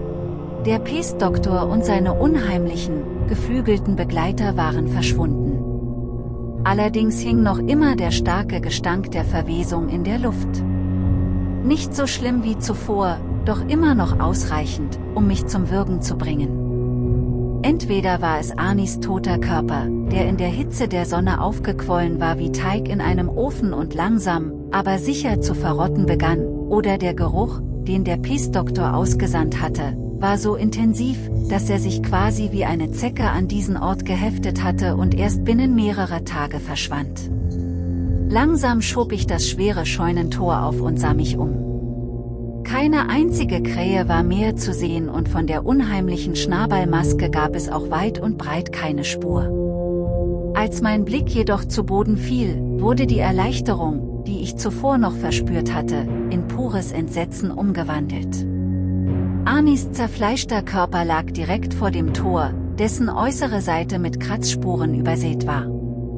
Der Pestdoktor und seine unheimlichen, geflügelten Begleiter waren verschwunden. Allerdings hing noch immer der starke Gestank der Verwesung in der Luft. Nicht so schlimm wie zuvor, doch immer noch ausreichend, um mich zum Würgen zu bringen. Entweder war es Anis toter Körper, der in der Hitze der Sonne aufgequollen war wie Teig in einem Ofen und langsam, aber sicher zu verrotten begann, oder der Geruch, den der Pestdoktor ausgesandt hatte, war so intensiv, dass er sich quasi wie eine Zecke an diesen Ort geheftet hatte und erst binnen mehrerer Tage verschwand. Langsam schob ich das schwere Scheunentor auf und sah mich um. Keine einzige Krähe war mehr zu sehen und von der unheimlichen Schnabelmaske gab es auch weit und breit keine Spur. Als mein Blick jedoch zu Boden fiel, wurde die Erleichterung, die ich zuvor noch verspürt hatte, in pures Entsetzen umgewandelt. Anis zerfleischter Körper lag direkt vor dem Tor, dessen äußere Seite mit Kratzspuren übersät war.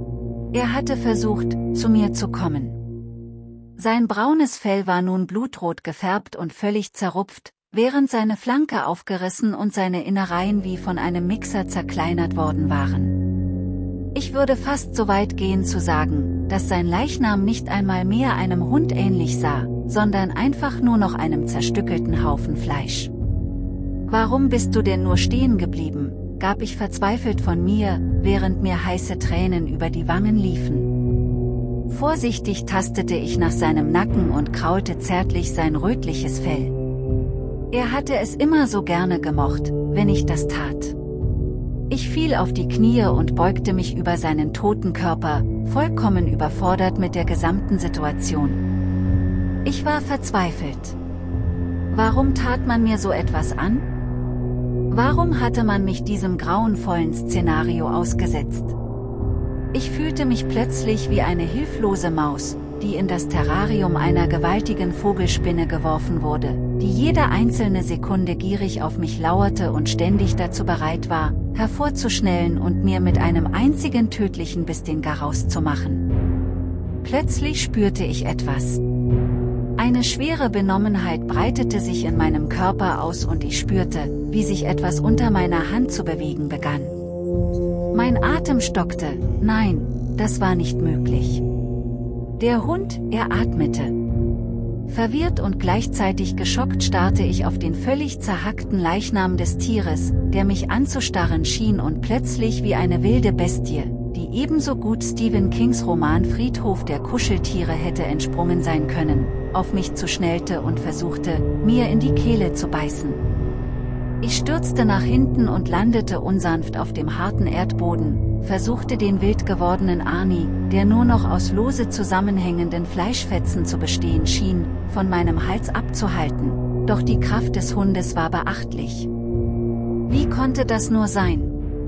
Er hatte versucht, zu mir zu kommen. Sein braunes Fell war nun blutrot gefärbt und völlig zerrupft, während seine Flanke aufgerissen und seine Innereien wie von einem Mixer zerkleinert worden waren. Ich würde fast so weit gehen zu sagen, dass sein Leichnam nicht einmal mehr einem Hund ähnlich sah, sondern einfach nur noch einem zerstückelten Haufen Fleisch. »Warum bist du denn nur stehen geblieben?« gab ich verzweifelt von mir, während mir heiße Tränen über die Wangen liefen. Vorsichtig tastete ich nach seinem Nacken und kraulte zärtlich sein rötliches Fell. Er hatte es immer so gerne gemocht, wenn ich das tat. Ich fiel auf die Knie und beugte mich über seinen toten Körper, vollkommen überfordert mit der gesamten Situation. Ich war verzweifelt. Warum tat man mir so etwas an? Warum hatte man mich diesem grauenvollen Szenario ausgesetzt? Ich fühlte mich plötzlich wie eine hilflose Maus, die in das Terrarium einer gewaltigen Vogelspinne geworfen wurde, die jede einzelne Sekunde gierig auf mich lauerte und ständig dazu bereit war, hervorzuschnellen und mir mit einem einzigen tödlichen Biss den Garaus zu machen. Plötzlich spürte ich etwas. Eine schwere Benommenheit breitete sich in meinem Körper aus und ich spürte, wie sich etwas unter meiner Hand zu bewegen begann. Mein Atem stockte, nein, das war nicht möglich. Der Hund, er atmete. Verwirrt und gleichzeitig geschockt starrte ich auf den völlig zerhackten Leichnam des Tieres, der mich anzustarren schien und plötzlich wie eine wilde Bestie, die ebenso gut Stephen Kings Roman Friedhof der Kuscheltiere hätte entsprungen sein können, auf mich zuschnellte und versuchte, mir in die Kehle zu beißen. Ich stürzte nach hinten und landete unsanft auf dem harten Erdboden, versuchte den wild gewordenen Arnie, der nur noch aus lose zusammenhängenden Fleischfetzen zu bestehen schien, von meinem Hals abzuhalten, doch die Kraft des Hundes war beachtlich. Wie konnte das nur sein?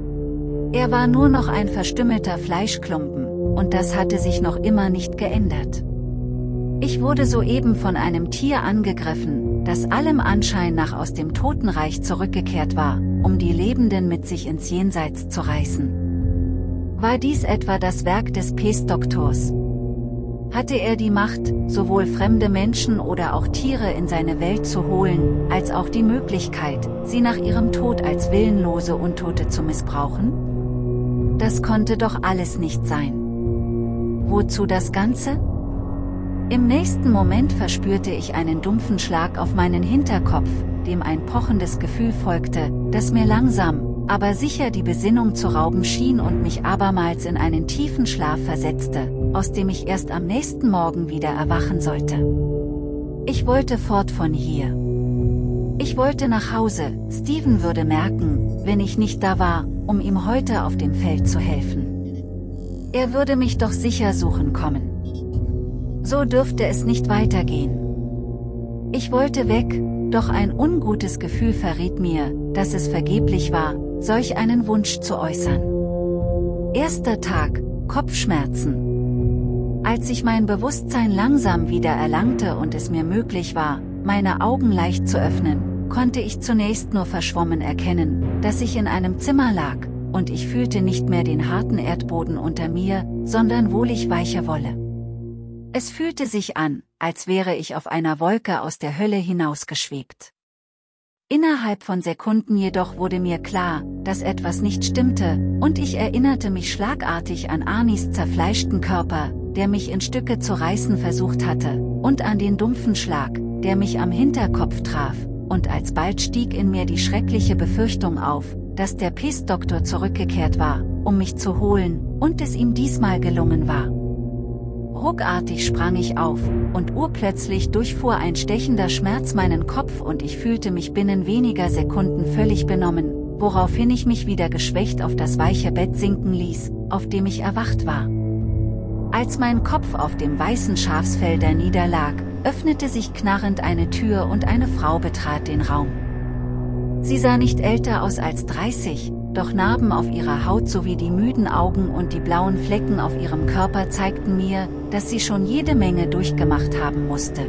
Er war nur noch ein verstümmelter Fleischklumpen, und das hatte sich noch immer nicht geändert. Ich wurde soeben von einem Tier angegriffen, das allem Anschein nach aus dem Totenreich zurückgekehrt war, um die Lebenden mit sich ins Jenseits zu reißen. War dies etwa das Werk des Pestdoktors? Hatte er die Macht, sowohl fremde Menschen oder auch Tiere in seine Welt zu holen, als auch die Möglichkeit, sie nach ihrem Tod als willenlose Untote zu missbrauchen? Das konnte doch alles nicht sein. Wozu das Ganze? Im nächsten Moment verspürte ich einen dumpfen Schlag auf meinen Hinterkopf, dem ein pochendes Gefühl folgte, das mir langsam, aber sicher die Besinnung zu rauben schien und mich abermals in einen tiefen Schlaf versetzte, aus dem ich erst am nächsten Morgen wieder erwachen sollte. Ich wollte fort von hier. Ich wollte nach Hause, Stephen würde merken, wenn ich nicht da war, um ihm heute auf dem Feld zu helfen. Er würde mich doch sicher suchen kommen. So dürfte es nicht weitergehen. Ich wollte weg, doch ein ungutes Gefühl verriet mir, dass es vergeblich war, solch einen Wunsch zu äußern. Erster Tag, Kopfschmerzen. Als ich mein Bewusstsein langsam wieder erlangte und es mir möglich war, meine Augen leicht zu öffnen, konnte ich zunächst nur verschwommen erkennen, dass ich in einem Zimmer lag, und ich fühlte nicht mehr den harten Erdboden unter mir, sondern wohlig weiche Wolle. Es fühlte sich an, als wäre ich auf einer Wolke aus der Hölle hinausgeschwebt. Innerhalb von Sekunden jedoch wurde mir klar, dass etwas nicht stimmte, und ich erinnerte mich schlagartig an Arnies zerfleischten Körper, der mich in Stücke zu reißen versucht hatte, und an den dumpfen Schlag, der mich am Hinterkopf traf, und alsbald stieg in mir die schreckliche Befürchtung auf, dass der Pestdoktor zurückgekehrt war, um mich zu holen, und es ihm diesmal gelungen war. Ruckartig sprang ich auf, und urplötzlich durchfuhr ein stechender Schmerz meinen Kopf und ich fühlte mich binnen weniger Sekunden völlig benommen, woraufhin ich mich wieder geschwächt auf das weiche Bett sinken ließ, auf dem ich erwacht war. Als mein Kopf auf dem weißen Schafsfell niederlag, öffnete sich knarrend eine Tür und eine Frau betrat den Raum. Sie sah nicht älter aus als 30, doch Narben auf ihrer Haut sowie die müden Augen und die blauen Flecken auf ihrem Körper zeigten mir, dass sie schon jede Menge durchgemacht haben musste.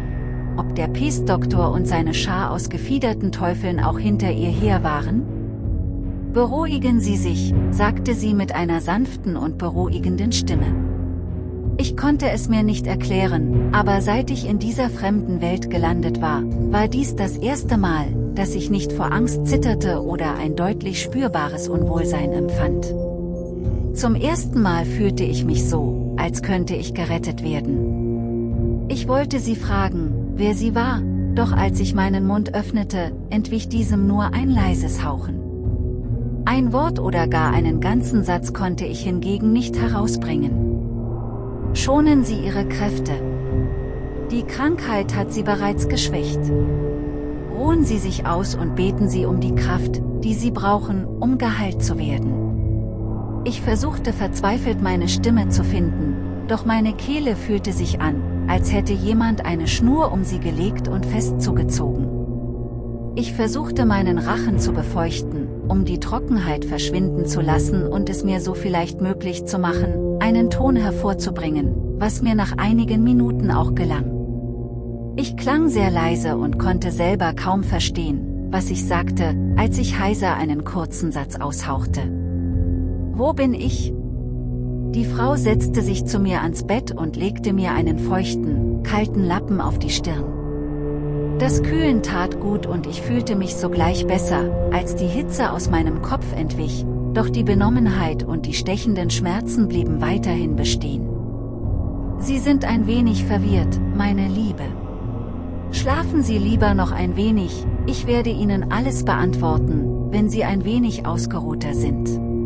Ob der Pestdoktor und seine Schar aus gefiederten Teufeln auch hinter ihr her waren? Beruhigen Sie sich, sagte sie mit einer sanften und beruhigenden Stimme. Ich konnte es mir nicht erklären, aber seit ich in dieser fremden Welt gelandet war, war dies das erste Mal, dass ich nicht vor Angst zitterte oder ein deutlich spürbares Unwohlsein empfand. Zum ersten Mal fühlte ich mich so, als könnte ich gerettet werden. Ich wollte sie fragen, wer sie war, doch als ich meinen Mund öffnete, entwich diesem nur ein leises Hauchen. Ein Wort oder gar einen ganzen Satz konnte ich hingegen nicht herausbringen. Schonen Sie Ihre Kräfte. Die Krankheit hat Sie bereits geschwächt. Ruhen Sie sich aus und beten Sie um die Kraft, die Sie brauchen, um geheilt zu werden. Ich versuchte verzweifelt meine Stimme zu finden, doch meine Kehle fühlte sich an, als hätte jemand eine Schnur um sie gelegt und fest zugezogen. Ich versuchte meinen Rachen zu befeuchten, um die Trockenheit verschwinden zu lassen und es mir so vielleicht möglich zu machen, einen Ton hervorzubringen, was mir nach einigen Minuten auch gelang. Ich klang sehr leise und konnte selber kaum verstehen, was ich sagte, als ich heiser einen kurzen Satz aushauchte. Wo bin ich? Die Frau setzte sich zu mir ans Bett und legte mir einen feuchten, kalten Lappen auf die Stirn. Das Kühlen tat gut und ich fühlte mich sogleich besser, als die Hitze aus meinem Kopf entwich, doch die Benommenheit und die stechenden Schmerzen blieben weiterhin bestehen. Sie sind ein wenig verwirrt, meine Liebe. Schlafen Sie lieber noch ein wenig, ich werde Ihnen alles beantworten, wenn Sie ein wenig ausgeruhter sind.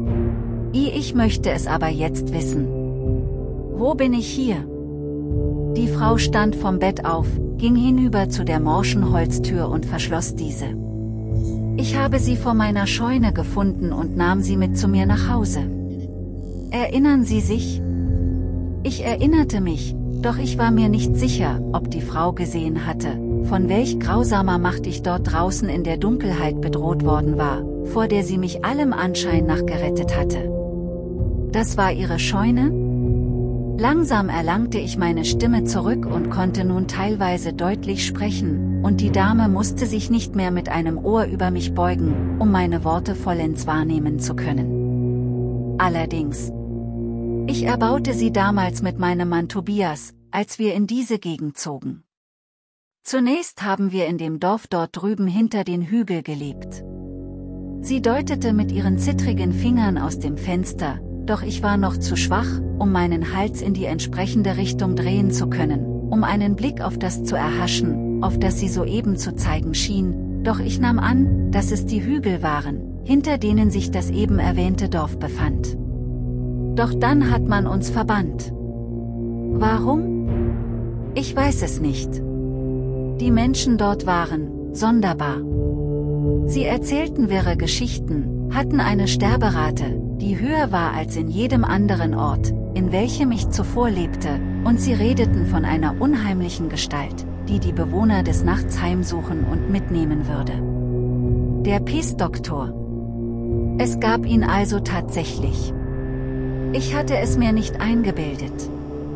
Ich möchte es aber jetzt wissen. Wo bin ich hier? Die Frau stand vom Bett auf, ging hinüber zu der morschen Holztür und verschloss diese. Ich habe sie vor meiner Scheune gefunden und nahm sie mit zu mir nach Hause. Erinnern Sie sich? Ich erinnerte mich, doch ich war mir nicht sicher, ob die Frau gesehen hatte, von welch grausamer Macht ich dort draußen in der Dunkelheit bedroht worden war, vor der sie mich allem Anschein nach gerettet hatte. Das war ihre Scheune? Langsam erlangte ich meine Stimme zurück und konnte nun teilweise deutlich sprechen, und die Dame musste sich nicht mehr mit einem Ohr über mich beugen, um meine Worte vollends wahrnehmen zu können. Allerdings, ich erbaute sie damals mit meinem Mann Tobias, als wir in diese Gegend zogen. Zunächst haben wir in dem Dorf dort drüben hinter den Hügel gelebt. Sie deutete mit ihren zittrigen Fingern aus dem Fenster, doch ich war noch zu schwach, um meinen Hals in die entsprechende Richtung drehen zu können, um einen Blick auf das zu erhaschen, auf das sie soeben zu zeigen schien, doch ich nahm an, dass es die Hügel waren, hinter denen sich das eben erwähnte Dorf befand. Doch dann hat man uns verbannt. Warum? Ich weiß es nicht. Die Menschen dort waren sonderbar. Sie erzählten wirre Geschichten, hatten eine Sterberate, die höher war als in jedem anderen Ort, in welchem ich zuvor lebte, und sie redeten von einer unheimlichen Gestalt, die die Bewohner des Nachts heimsuchen und mitnehmen würde. Der Peace-Doktor. Es gab ihn also tatsächlich. Ich hatte es mir nicht eingebildet.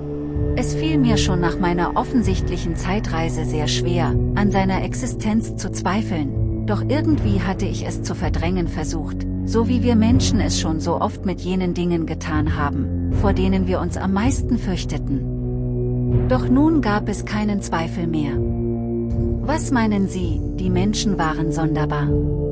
Es fiel mir schon nach meiner offensichtlichen Zeitreise sehr schwer, an seiner Existenz zu zweifeln, doch irgendwie hatte ich es zu verdrängen versucht, so wie wir Menschen es schon so oft mit jenen Dingen getan haben, vor denen wir uns am meisten fürchteten. Doch nun gab es keinen Zweifel mehr. Was meinen Sie, die Menschen waren sonderbar?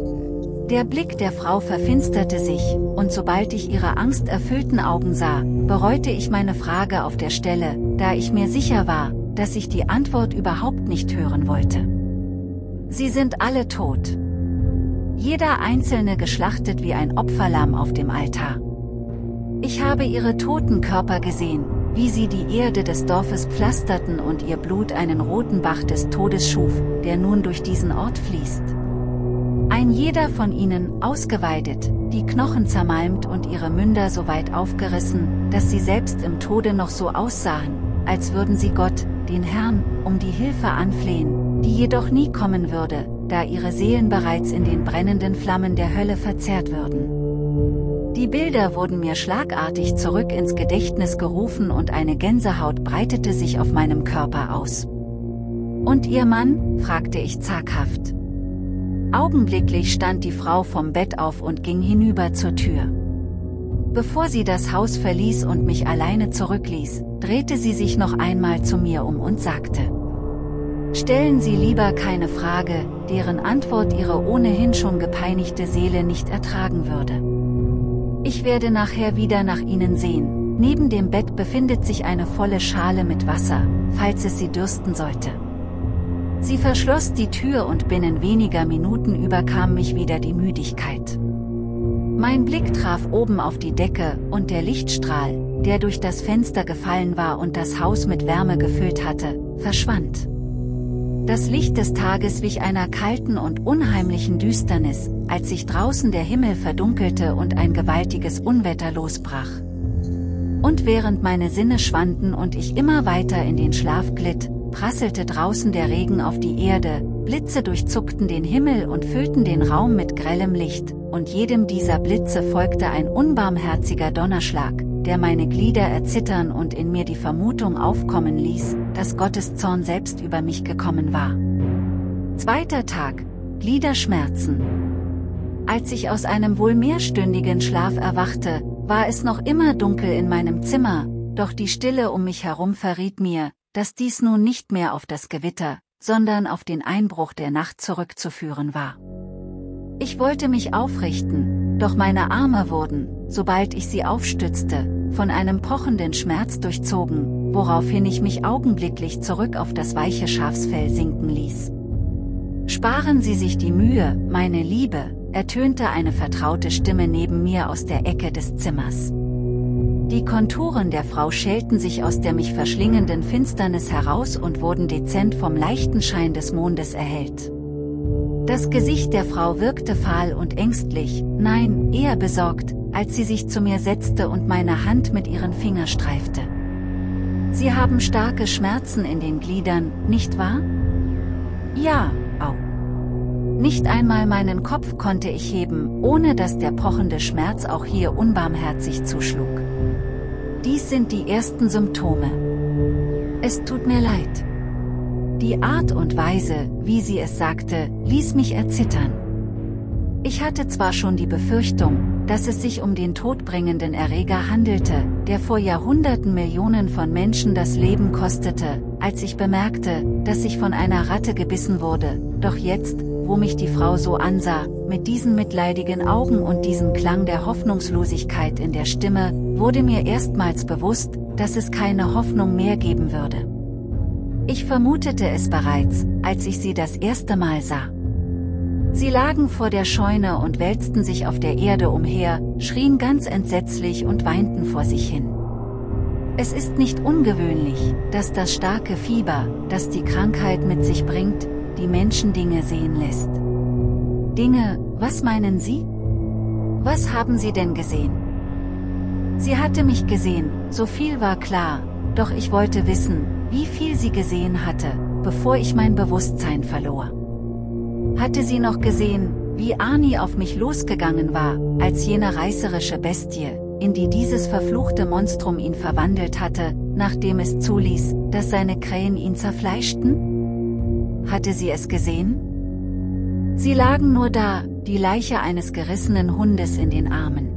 Der Blick der Frau verfinsterte sich, und sobald ich ihre angsterfüllten Augen sah, bereute ich meine Frage auf der Stelle, da ich mir sicher war, dass ich die Antwort überhaupt nicht hören wollte. Sie sind alle tot. Jeder einzelne geschlachtet wie ein Opferlamm auf dem Altar. Ich habe ihre toten Körper gesehen, wie sie die Erde des Dorfes pflasterten und ihr Blut einen roten Bach des Todes schuf, der nun durch diesen Ort fließt. Ein jeder von ihnen, ausgeweidet, die Knochen zermalmt und ihre Münder so weit aufgerissen, dass sie selbst im Tode noch so aussahen, als würden sie Gott, den Herrn, um die Hilfe anflehen, die jedoch nie kommen würde, da ihre Seelen bereits in den brennenden Flammen der Hölle verzehrt würden. Die Bilder wurden mir schlagartig zurück ins Gedächtnis gerufen und eine Gänsehaut breitete sich auf meinem Körper aus. Und Ihr Mann? Fragte ich zaghaft. Augenblicklich stand die Frau vom Bett auf und ging hinüber zur Tür. Bevor sie das Haus verließ und mich alleine zurückließ, drehte sie sich noch einmal zu mir um und sagte: Stellen Sie lieber keine Frage, deren Antwort Ihre ohnehin schon gepeinigte Seele nicht ertragen würde. Ich werde nachher wieder nach Ihnen sehen, neben dem Bett befindet sich eine volle Schale mit Wasser, falls es Sie dürsten sollte. Sie verschloss die Tür und binnen weniger Minuten überkam mich wieder die Müdigkeit. Mein Blick traf oben auf die Decke, und der Lichtstrahl, der durch das Fenster gefallen war und das Haus mit Wärme gefüllt hatte, verschwand. Das Licht des Tages wich einer kalten und unheimlichen Düsternis, als sich draußen der Himmel verdunkelte und ein gewaltiges Unwetter losbrach. Und während meine Sinne schwanden und ich immer weiter in den Schlaf glitt, prasselte draußen der Regen auf die Erde, Blitze durchzuckten den Himmel und füllten den Raum mit grellem Licht, und jedem dieser Blitze folgte ein unbarmherziger Donnerschlag, der meine Glieder erzittern und in mir die Vermutung aufkommen ließ, dass Gottes Zorn selbst über mich gekommen war. Zweiter Tag: Gliederschmerzen. Als ich aus einem wohl mehrstündigen Schlaf erwachte, war es noch immer dunkel in meinem Zimmer, doch die Stille um mich herum verriet mir, dass dies nun nicht mehr auf das Gewitter, sondern auf den Einbruch der Nacht zurückzuführen war. Ich wollte mich aufrichten, doch meine Arme wurden, sobald ich sie aufstützte, von einem pochenden Schmerz durchzogen, woraufhin ich mich augenblicklich zurück auf das weiche Schafsfell sinken ließ. »Sparen Sie sich die Mühe, meine Liebe«, ertönte eine vertraute Stimme neben mir aus der Ecke des Zimmers. Die Konturen der Frau schälten sich aus der mich verschlingenden Finsternis heraus und wurden dezent vom leichten Schein des Mondes erhellt. Das Gesicht der Frau wirkte fahl und ängstlich, nein, eher besorgt, als sie sich zu mir setzte und meine Hand mit ihren Fingern streifte. »Sie haben starke Schmerzen in den Gliedern, nicht wahr?« »Ja, au.« Nicht einmal meinen Kopf konnte ich heben, ohne dass der pochende Schmerz auch hier unbarmherzig zuschlug. »Dies sind die ersten Symptome. Es tut mir leid.« Die Art und Weise, wie sie es sagte, ließ mich erzittern. Ich hatte zwar schon die Befürchtung, dass es sich um den todbringenden Erreger handelte, der vor Jahrhunderten Millionen von Menschen das Leben kostete, als ich bemerkte, dass ich von einer Ratte gebissen wurde, doch jetzt, wo mich die Frau so ansah, mit diesen mitleidigen Augen und diesem Klang der Hoffnungslosigkeit in der Stimme, wurde mir erstmals bewusst, dass es keine Hoffnung mehr geben würde. Ich vermutete es bereits, als ich sie das erste Mal sah. Sie lagen vor der Scheune und wälzten sich auf der Erde umher, schrien ganz entsetzlich und weinten vor sich hin. Es ist nicht ungewöhnlich, dass das starke Fieber, das die Krankheit mit sich bringt, die Menschen Dinge sehen lässt. Dinge, was meinen Sie? Was haben Sie denn gesehen? Sie hatte mich gesehen, so viel war klar, doch ich wollte wissen, wie viel sie gesehen hatte, bevor ich mein Bewusstsein verlor. Hatte sie noch gesehen, wie Arnie auf mich losgegangen war, als jene reißerische Bestie, in die dieses verfluchte Monstrum ihn verwandelt hatte, nachdem es zuließ, dass seine Krähen ihn zerfleischten? Hatte sie es gesehen? Sie lagen nur da, die Leiche eines gerissenen Hundes in den Armen.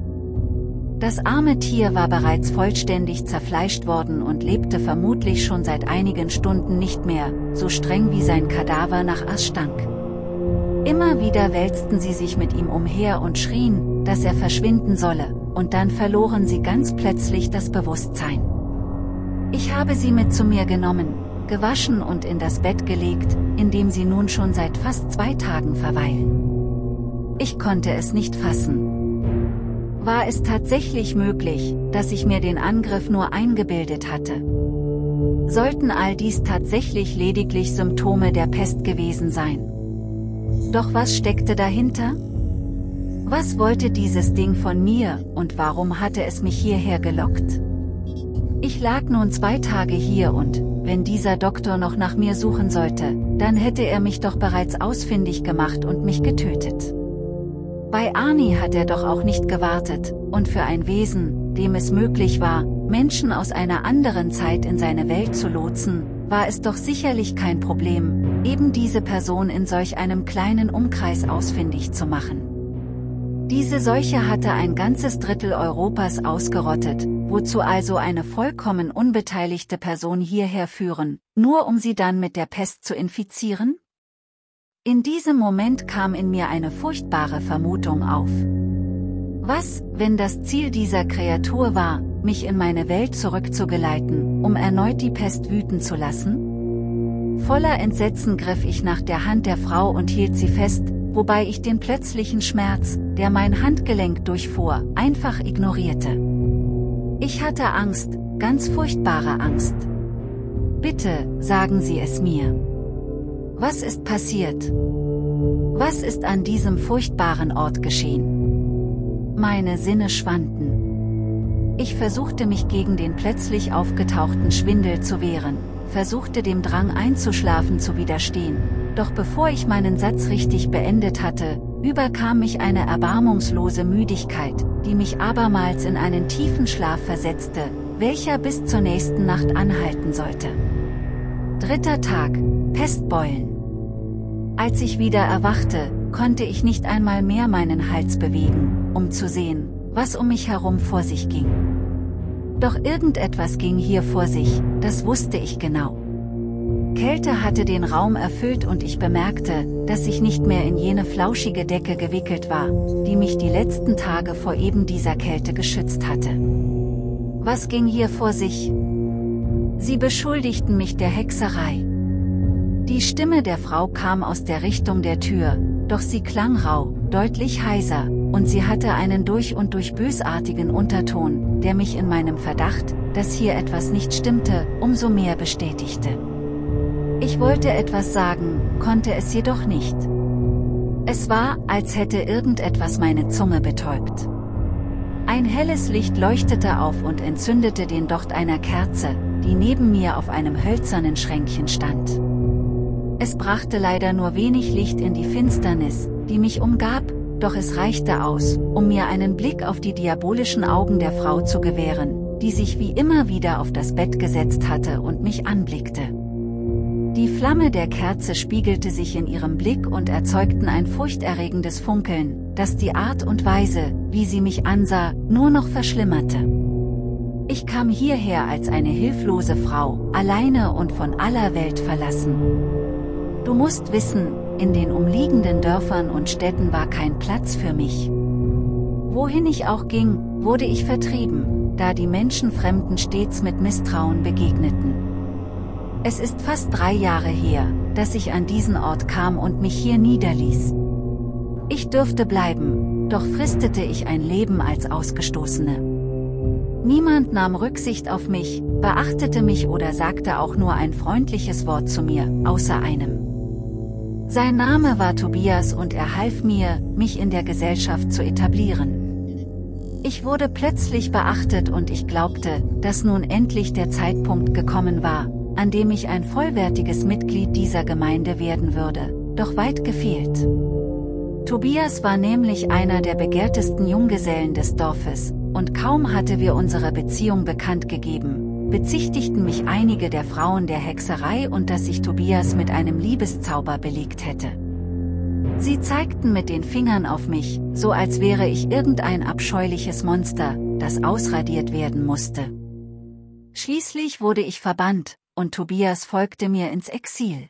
Das arme Tier war bereits vollständig zerfleischt worden und lebte vermutlich schon seit einigen Stunden nicht mehr, so streng wie sein Kadaver nach Asch stank. Immer wieder wälzten sie sich mit ihm umher und schrien, dass er verschwinden solle, und dann verloren sie ganz plötzlich das Bewusstsein. Ich habe sie mit zu mir genommen, gewaschen und in das Bett gelegt, in dem sie nun schon seit fast 2 Tagen verweilen. Ich konnte es nicht fassen. War es tatsächlich möglich, dass ich mir den Angriff nur eingebildet hatte? Sollten all dies tatsächlich lediglich Symptome der Pest gewesen sein? Doch was steckte dahinter? Was wollte dieses Ding von mir, und warum hatte es mich hierher gelockt? Ich lag nun 2 Tage hier und, wenn dieser Doktor noch nach mir suchen sollte, dann hätte er mich doch bereits ausfindig gemacht und mich getötet. Bei Arnie hat er doch auch nicht gewartet, und für ein Wesen, dem es möglich war, Menschen aus einer anderen Zeit in seine Welt zu lotsen, war es doch sicherlich kein Problem, eben diese Person in solch einem kleinen Umkreis ausfindig zu machen. Diese Seuche hatte ein ganzes Drittel Europas ausgerottet, wozu also eine vollkommen unbeteiligte Person hierher führen, nur um sie dann mit der Pest zu infizieren? In diesem Moment kam in mir eine furchtbare Vermutung auf. Was, wenn das Ziel dieser Kreatur war, mich in meine Welt zurückzugeleiten, um erneut die Pest wüten zu lassen? Voller Entsetzen griff ich nach der Hand der Frau und hielt sie fest, wobei ich den plötzlichen Schmerz, der mein Handgelenk durchfuhr, einfach ignorierte. Ich hatte Angst, ganz furchtbare Angst. Bitte, sagen Sie es mir. Was ist passiert? Was ist an diesem furchtbaren Ort geschehen? Meine Sinne schwanden. Ich versuchte mich gegen den plötzlich aufgetauchten Schwindel zu wehren, versuchte dem Drang einzuschlafen zu widerstehen, doch bevor ich meinen Satz richtig beendet hatte, überkam mich eine erbarmungslose Müdigkeit, die mich abermals in einen tiefen Schlaf versetzte, welcher bis zur nächsten Nacht anhalten sollte. 3. Tag, Pestbeulen. Als ich wieder erwachte, konnte ich nicht einmal mehr meinen Hals bewegen, um zu sehen, was um mich herum vor sich ging. Doch irgendetwas ging hier vor sich, das wusste ich genau. Kälte hatte den Raum erfüllt und ich bemerkte, dass ich nicht mehr in jene flauschige Decke gewickelt war, die mich die letzten Tage vor eben dieser Kälte geschützt hatte. Was ging hier vor sich? Sie beschuldigten mich der Hexerei. Die Stimme der Frau kam aus der Richtung der Tür, doch sie klang rau, deutlich heiser, und sie hatte einen durch und durch bösartigen Unterton, der mich in meinem Verdacht, dass hier etwas nicht stimmte, umso mehr bestätigte. Ich wollte etwas sagen, konnte es jedoch nicht. Es war, als hätte irgendetwas meine Zunge betäubt. Ein helles Licht leuchtete auf und entzündete den Docht einer Kerze, die neben mir auf einem hölzernen Schränkchen stand. Es brachte leider nur wenig Licht in die Finsternis, die mich umgab, doch es reichte aus, um mir einen Blick auf die diabolischen Augen der Frau zu gewähren, die sich wie immer wieder auf das Bett gesetzt hatte und mich anblickte. Die Flamme der Kerze spiegelte sich in ihrem Blick und erzeugten ein furchterregendes Funkeln, das die Art und Weise, wie sie mich ansah, nur noch verschlimmerte. Ich kam hierher als eine hilflose Frau, alleine und von aller Welt verlassen. Du musst wissen, in den umliegenden Dörfern und Städten war kein Platz für mich. Wohin ich auch ging, wurde ich vertrieben, da die Menschen Fremden stets mit Misstrauen begegneten. Es ist fast 3 Jahre her, dass ich an diesen Ort kam und mich hier niederließ. Ich dürfte bleiben, doch fristete ich ein Leben als Ausgestoßene. Niemand nahm Rücksicht auf mich, beachtete mich oder sagte auch nur ein freundliches Wort zu mir, außer einem. Sein Name war Tobias und er half mir, mich in der Gesellschaft zu etablieren. Ich wurde plötzlich beachtet und ich glaubte, dass nun endlich der Zeitpunkt gekommen war, an dem ich ein vollwertiges Mitglied dieser Gemeinde werden würde, doch weit gefehlt. Tobias war nämlich einer der begehrtesten Junggesellen des Dorfes, und kaum hatte wir unsere Beziehung bekannt gegeben, bezichtigten mich einige der Frauen der Hexerei und dass ich Tobias mit einem Liebeszauber belegt hätte. Sie zeigten mit den Fingern auf mich, so als wäre ich irgendein abscheuliches Monster, das ausradiert werden musste. Schließlich wurde ich verbannt, und Tobias folgte mir ins Exil.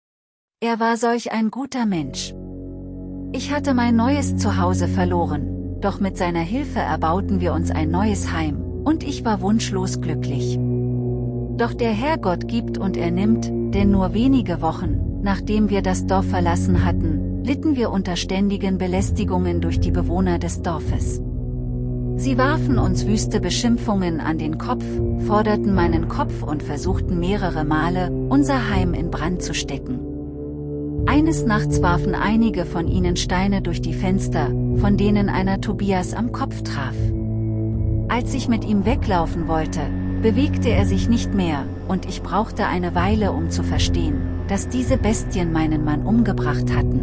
Er war solch ein guter Mensch. Ich hatte mein neues Zuhause verloren, doch mit seiner Hilfe erbauten wir uns ein neues Heim, und ich war wunschlos glücklich. Doch der Herrgott gibt und er nimmt, denn nur wenige Wochen, nachdem wir das Dorf verlassen hatten, litten wir unter ständigen Belästigungen durch die Bewohner des Dorfes. Sie warfen uns wüste Beschimpfungen an den Kopf, forderten meinen Kopf und versuchten mehrere Male, unser Heim in Brand zu stecken. Eines Nachts warfen einige von ihnen Steine durch die Fenster, von denen einer Tobias am Kopf traf. Als ich mit ihm weglaufen wollte, bewegte er sich nicht mehr, und ich brauchte eine Weile, um zu verstehen, dass diese Bestien meinen Mann umgebracht hatten.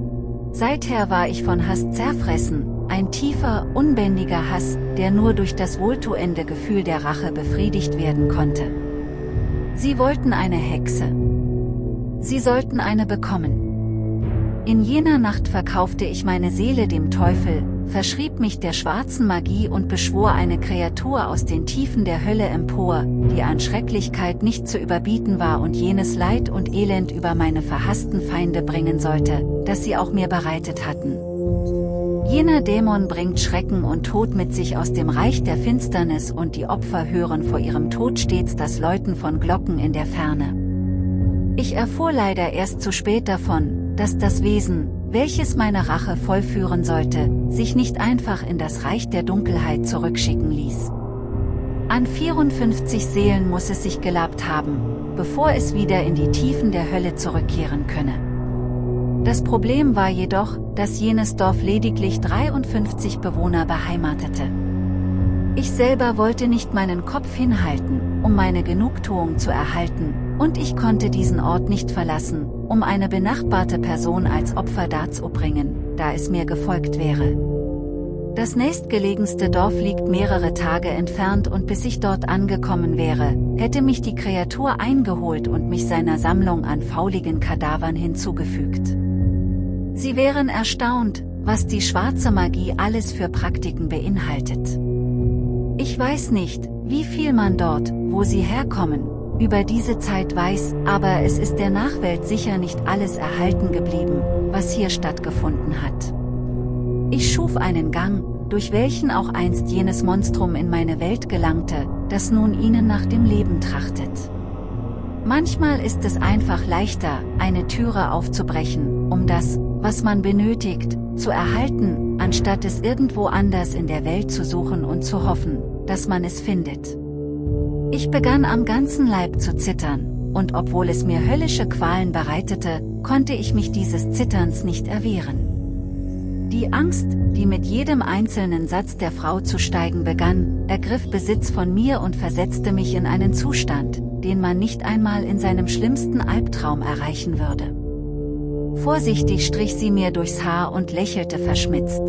Seither war ich von Hass zerfressen, ein tiefer, unbändiger Hass, der nur durch das wohltuende Gefühl der Rache befriedigt werden konnte. Sie wollten eine Hexe. Sie sollten eine bekommen. In jener Nacht verkaufte ich meine Seele dem Teufel, verschrieb mich der schwarzen Magie und beschwor eine Kreatur aus den Tiefen der Hölle empor, die an Schrecklichkeit nicht zu überbieten war und jenes Leid und Elend über meine verhassten Feinde bringen sollte, das sie auch mir bereitet hatten. Jener Dämon bringt Schrecken und Tod mit sich aus dem Reich der Finsternis und die Opfer hören vor ihrem Tod stets das Läuten von Glocken in der Ferne. Ich erfuhr leider erst zu spät davon, dass das Wesen, welches meine Rache vollführen sollte, sich nicht einfach in das Reich der Dunkelheit zurückschicken ließ. An 54 Seelen muss es sich gelabt haben, bevor es wieder in die Tiefen der Hölle zurückkehren könne. Das Problem war jedoch, dass jenes Dorf lediglich 53 Bewohner beheimatete. Ich selber wollte nicht meinen Kopf hinhalten, um meine Genugtuung zu erhalten, und ich konnte diesen Ort nicht verlassen, um eine benachbarte Person als Opfer darzubringen, da es mir gefolgt wäre. Das nächstgelegenste Dorf liegt mehrere Tage entfernt und bis ich dort angekommen wäre, hätte mich die Kreatur eingeholt und mich seiner Sammlung an fauligen Kadavern hinzugefügt. Sie wären erstaunt, was die schwarze Magie alles für Praktiken beinhaltet. Ich weiß nicht, wie viel man dort, wo sie herkommen, über diese Zeit weiß, aber es ist der Nachwelt sicher nicht alles erhalten geblieben, was hier stattgefunden hat. Ich schuf einen Gang, durch welchen auch einst jenes Monstrum in meine Welt gelangte, das nun ihnen nach dem Leben trachtet. Manchmal ist es einfach leichter, eine Türe aufzubrechen, um das, was man benötigt, zu erhalten, anstatt es irgendwo anders in der Welt zu suchen und zu hoffen, dass man es findet. Ich begann am ganzen Leib zu zittern, und obwohl es mir höllische Qualen bereitete, konnte ich mich dieses Zitterns nicht erwehren. Die Angst, die mit jedem einzelnen Satz der Frau zu steigen begann, ergriff Besitz von mir und versetzte mich in einen Zustand, den man nicht einmal in seinem schlimmsten Albtraum erreichen würde. Vorsichtig strich sie mir durchs Haar und lächelte verschmitzt.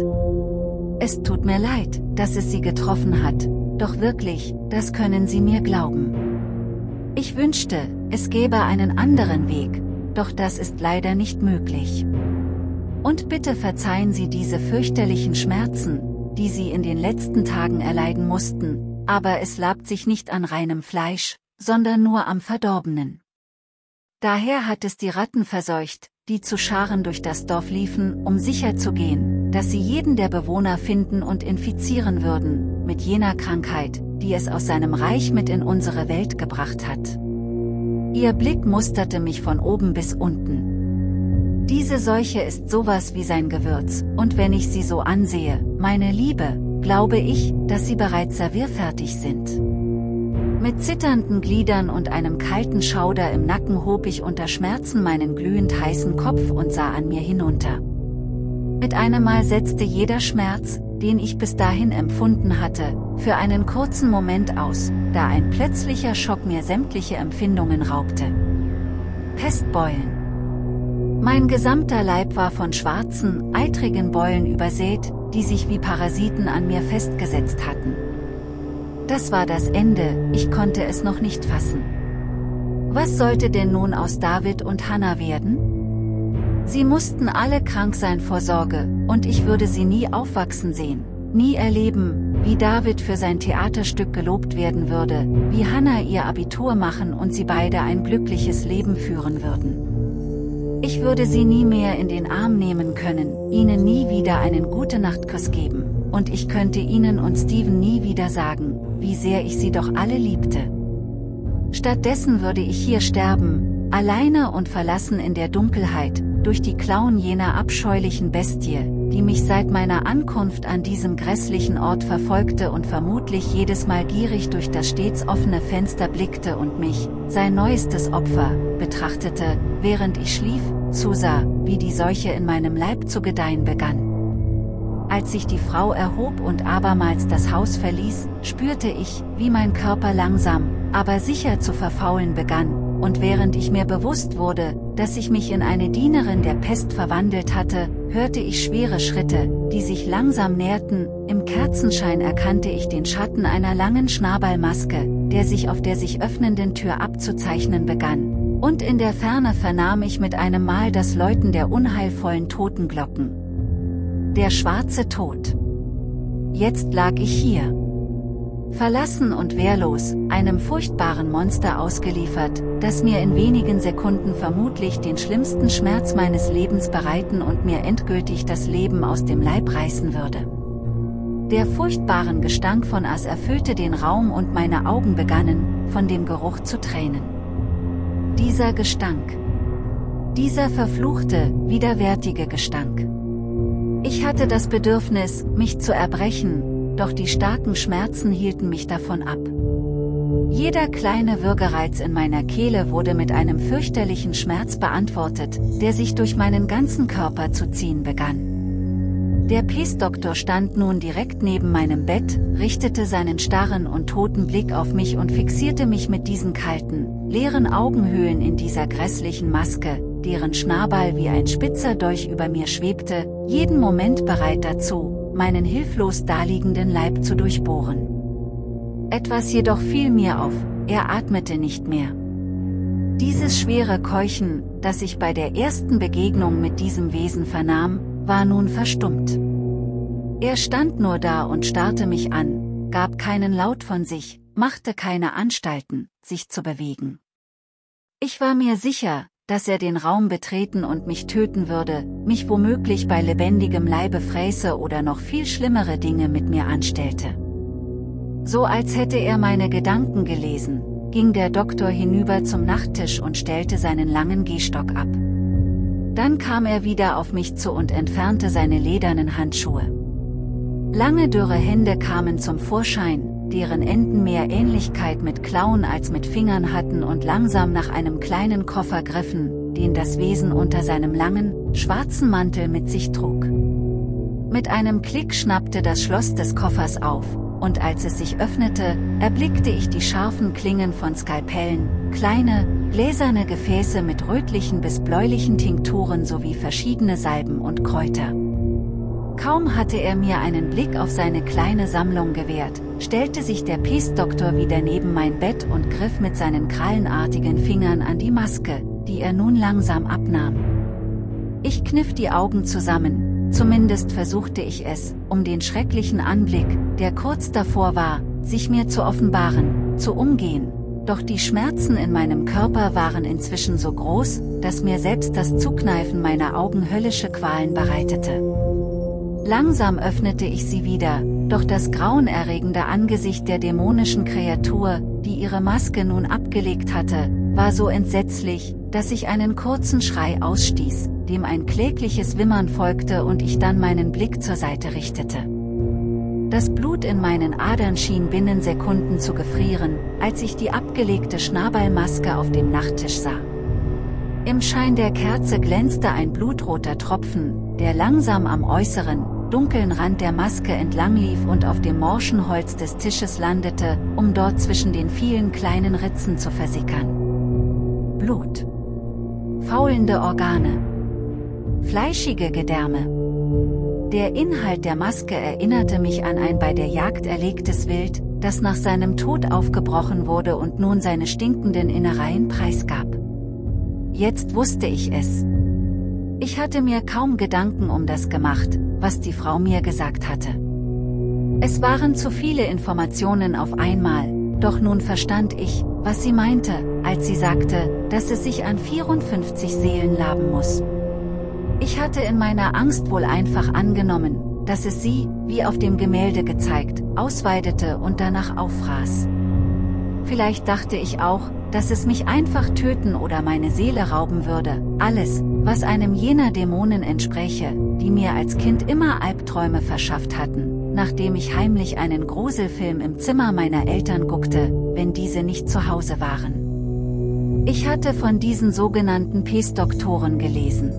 Es tut mir leid, dass es Sie getroffen hat, doch wirklich, das können Sie mir glauben. Ich wünschte, es gäbe einen anderen Weg, doch das ist leider nicht möglich. Und bitte verzeihen Sie diese fürchterlichen Schmerzen, die Sie in den letzten Tagen erleiden mussten, aber es labt sich nicht an reinem Fleisch, sondern nur am Verdorbenen. Daher hat es die Ratten verseucht, die zu Scharen durch das Dorf liefen, um sicherzugehen, dass sie jeden der Bewohner finden und infizieren würden, mit jener Krankheit, die es aus seinem Reich mit in unsere Welt gebracht hat. Ihr Blick musterte mich von oben bis unten. Diese Seuche ist sowas wie sein Gewürz, und wenn ich sie so ansehe, meine Liebe, glaube ich, dass sie bereits servierfertig sind. Mit zitternden Gliedern und einem kalten Schauder im Nacken hob ich unter Schmerzen meinen glühend heißen Kopf und sah an mir hinunter. Mit einem Mal setzte jeder Schmerz, den ich bis dahin empfunden hatte, für einen kurzen Moment aus, da ein plötzlicher Schock mir sämtliche Empfindungen raubte. Pestbeulen. Mein gesamter Leib war von schwarzen, eitrigen Beulen übersät, die sich wie Parasiten an mir festgesetzt hatten. Das war das Ende, ich konnte es noch nicht fassen. Was sollte denn nun aus David und Hannah werden? Sie mussten alle krank sein vor Sorge, und ich würde sie nie aufwachsen sehen, nie erleben, wie David für sein Theaterstück gelobt werden würde, wie Hannah ihr Abitur machen und sie beide ein glückliches Leben führen würden. Ich würde sie nie mehr in den Arm nehmen können, ihnen nie wieder einen Gute-Nacht-Kuss geben, und ich könnte ihnen und Steven nie wieder sagen, wie sehr ich sie doch alle liebte. Stattdessen würde ich hier sterben, alleine und verlassen in der Dunkelheit, durch die Klauen jener abscheulichen Bestie, die mich seit meiner Ankunft an diesem grässlichen Ort verfolgte und vermutlich jedes Mal gierig durch das stets offene Fenster blickte und mich, sein neuestes Opfer, betrachtete, während ich schlief, zusah, wie die Seuche in meinem Leib zu gedeihen begann. Als sich die Frau erhob und abermals das Haus verließ, spürte ich, wie mein Körper langsam, aber sicher zu verfaulen begann, und während ich mir bewusst wurde, dass ich mich in eine Dienerin der Pest verwandelt hatte, hörte ich schwere Schritte, die sich langsam näherten. Im Kerzenschein erkannte ich den Schatten einer langen Schnabelmaske, der sich auf der sich öffnenden Tür abzuzeichnen begann, und in der Ferne vernahm ich mit einem Mal das Läuten der unheilvollen Totenglocken. Der schwarze Tod. Jetzt lag ich hier. Verlassen und wehrlos, einem furchtbaren Monster ausgeliefert, das mir in wenigen Sekunden vermutlich den schlimmsten Schmerz meines Lebens bereiten und mir endgültig das Leben aus dem Leib reißen würde. Der furchtbaren Gestank von Aas erfüllte den Raum und meine Augen begannen, von dem Geruch zu tränen. Dieser Gestank. Dieser verfluchte, widerwärtige Gestank. Ich hatte das Bedürfnis, mich zu erbrechen, doch die starken Schmerzen hielten mich davon ab. Jeder kleine Würgereiz in meiner Kehle wurde mit einem fürchterlichen Schmerz beantwortet, der sich durch meinen ganzen Körper zu ziehen begann. Der Pestdoktor stand nun direkt neben meinem Bett, richtete seinen starren und toten Blick auf mich und fixierte mich mit diesen kalten, leeren Augenhöhlen in dieser grässlichen Maske, deren Schnabel wie ein spitzer Dolch über mir schwebte, jeden Moment bereit dazu, meinen hilflos daliegenden Leib zu durchbohren. Etwas jedoch fiel mir auf, er atmete nicht mehr. Dieses schwere Keuchen, das ich bei der ersten Begegnung mit diesem Wesen vernahm, war nun verstummt. Er stand nur da und starrte mich an, gab keinen Laut von sich, machte keine Anstalten, sich zu bewegen. Ich war mir sicher, dass er den Raum betreten und mich töten würde, mich womöglich bei lebendigem Leibe fräße oder noch viel schlimmere Dinge mit mir anstellte. So als hätte er meine Gedanken gelesen, ging der Doktor hinüber zum Nachttisch und stellte seinen langen Gehstock ab. Dann kam er wieder auf mich zu und entfernte seine ledernen Handschuhe. Lange dürre Hände kamen zum Vorschein, deren Enden mehr Ähnlichkeit mit Klauen als mit Fingern hatten und langsam nach einem kleinen Koffer griffen, den das Wesen unter seinem langen, schwarzen Mantel mit sich trug. Mit einem Klick schnappte das Schloss des Koffers auf, und als es sich öffnete, erblickte ich die scharfen Klingen von Skalpellen, kleine, gläserne Gefäße mit rötlichen bis bläulichen Tinkturen sowie verschiedene Salben und Kräuter. Kaum hatte er mir einen Blick auf seine kleine Sammlung gewährt, stellte sich der Pestdoktor wieder neben mein Bett und griff mit seinen krallenartigen Fingern an die Maske, die er nun langsam abnahm. Ich kniff die Augen zusammen, zumindest versuchte ich es, um den schrecklichen Anblick, der kurz davor war, sich mir zu offenbaren, zu umgehen. Doch die Schmerzen in meinem Körper waren inzwischen so groß, dass mir selbst das Zukneifen meiner Augen höllische Qualen bereitete. Langsam öffnete ich sie wieder, doch das grauenerregende Angesicht der dämonischen Kreatur, die ihre Maske nun abgelegt hatte, war so entsetzlich, dass ich einen kurzen Schrei ausstieß, dem ein klägliches Wimmern folgte und ich dann meinen Blick zur Seite richtete. Das Blut in meinen Adern schien binnen Sekunden zu gefrieren, als ich die abgelegte Schnabelmaske auf dem Nachttisch sah. Im Schein der Kerze glänzte ein blutroter Tropfen, der langsam am äußeren, dunklen Rand der Maske entlang lief und auf dem morschen Holz des Tisches landete, um dort zwischen den vielen kleinen Ritzen zu versickern. Blut. Faulende Organe. Fleischige Gedärme. Der Inhalt der Maske erinnerte mich an ein bei der Jagd erlegtes Wild, das nach seinem Tod aufgebrochen wurde und nun seine stinkenden Innereien preisgab. Jetzt wusste ich es. Ich hatte mir kaum Gedanken um das gemacht, was die Frau mir gesagt hatte. Es waren zu viele Informationen auf einmal, doch nun verstand ich, was sie meinte, als sie sagte, dass es sich an 54 Seelen laben muss. Ich hatte in meiner Angst wohl einfach angenommen, dass es sie, wie auf dem Gemälde gezeigt, ausweidete und danach auffraß. Vielleicht dachte ich auch, dass es mich einfach töten oder meine Seele rauben würde, alles, was einem jener Dämonen entspräche, die mir als Kind immer Albträume verschafft hatten, nachdem ich heimlich einen Gruselfilm im Zimmer meiner Eltern guckte, wenn diese nicht zu Hause waren. Ich hatte von diesen sogenannten Pestdoktoren gelesen.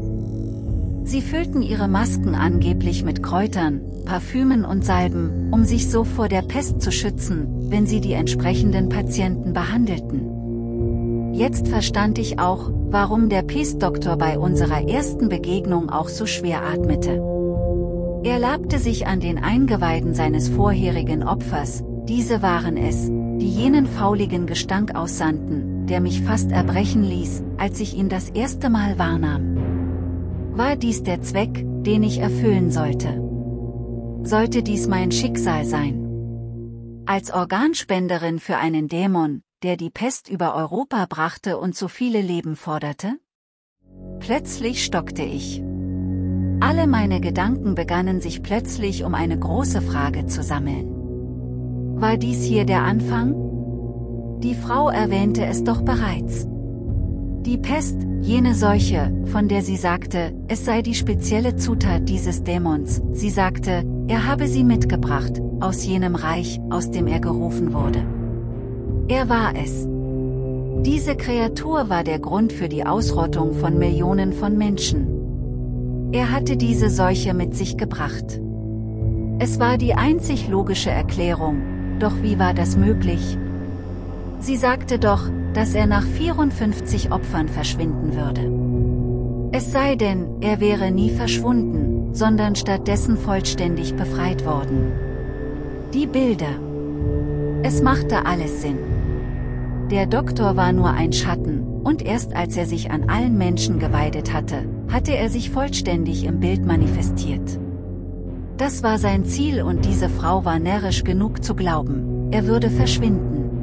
Sie füllten ihre Masken angeblich mit Kräutern, Parfümen und Salben, um sich so vor der Pest zu schützen, wenn sie die entsprechenden Patienten behandelten. Jetzt verstand ich auch, warum der Pestdoktor bei unserer ersten Begegnung auch so schwer atmete. Er labte sich an den Eingeweiden seines vorherigen Opfers, diese waren es, die jenen fauligen Gestank aussandten, der mich fast erbrechen ließ, als ich ihn das erste Mal wahrnahm. War dies der Zweck, den ich erfüllen sollte? Sollte dies mein Schicksal sein? Als Organspenderin für einen Dämon, der die Pest über Europa brachte und so viele Leben forderte? Plötzlich stockte ich. Alle meine Gedanken begannen sich plötzlich um eine große Frage zu sammeln. War dies hier der Anfang? Die Frau erwähnte es doch bereits. Die Pest, jene Seuche, von der sie sagte, es sei die spezielle Zutat dieses Dämons, sie sagte, er habe sie mitgebracht, aus jenem Reich, aus dem er gerufen wurde. Er war es. Diese Kreatur war der Grund für die Ausrottung von Millionen von Menschen. Er hatte diese Seuche mit sich gebracht. Es war die einzig logische Erklärung, doch wie war das möglich? Sie sagte doch, dass er nach 54 Opfern verschwinden würde. Es sei denn, er wäre nie verschwunden, sondern stattdessen vollständig befreit worden. Die Bilder. Es machte alles Sinn. Der Doktor war nur ein Schatten, und erst als er sich an allen Menschen geweidet hatte, hatte er sich vollständig im Bild manifestiert. Das war sein Ziel und diese Frau war närrisch genug zu glauben, er würde verschwinden.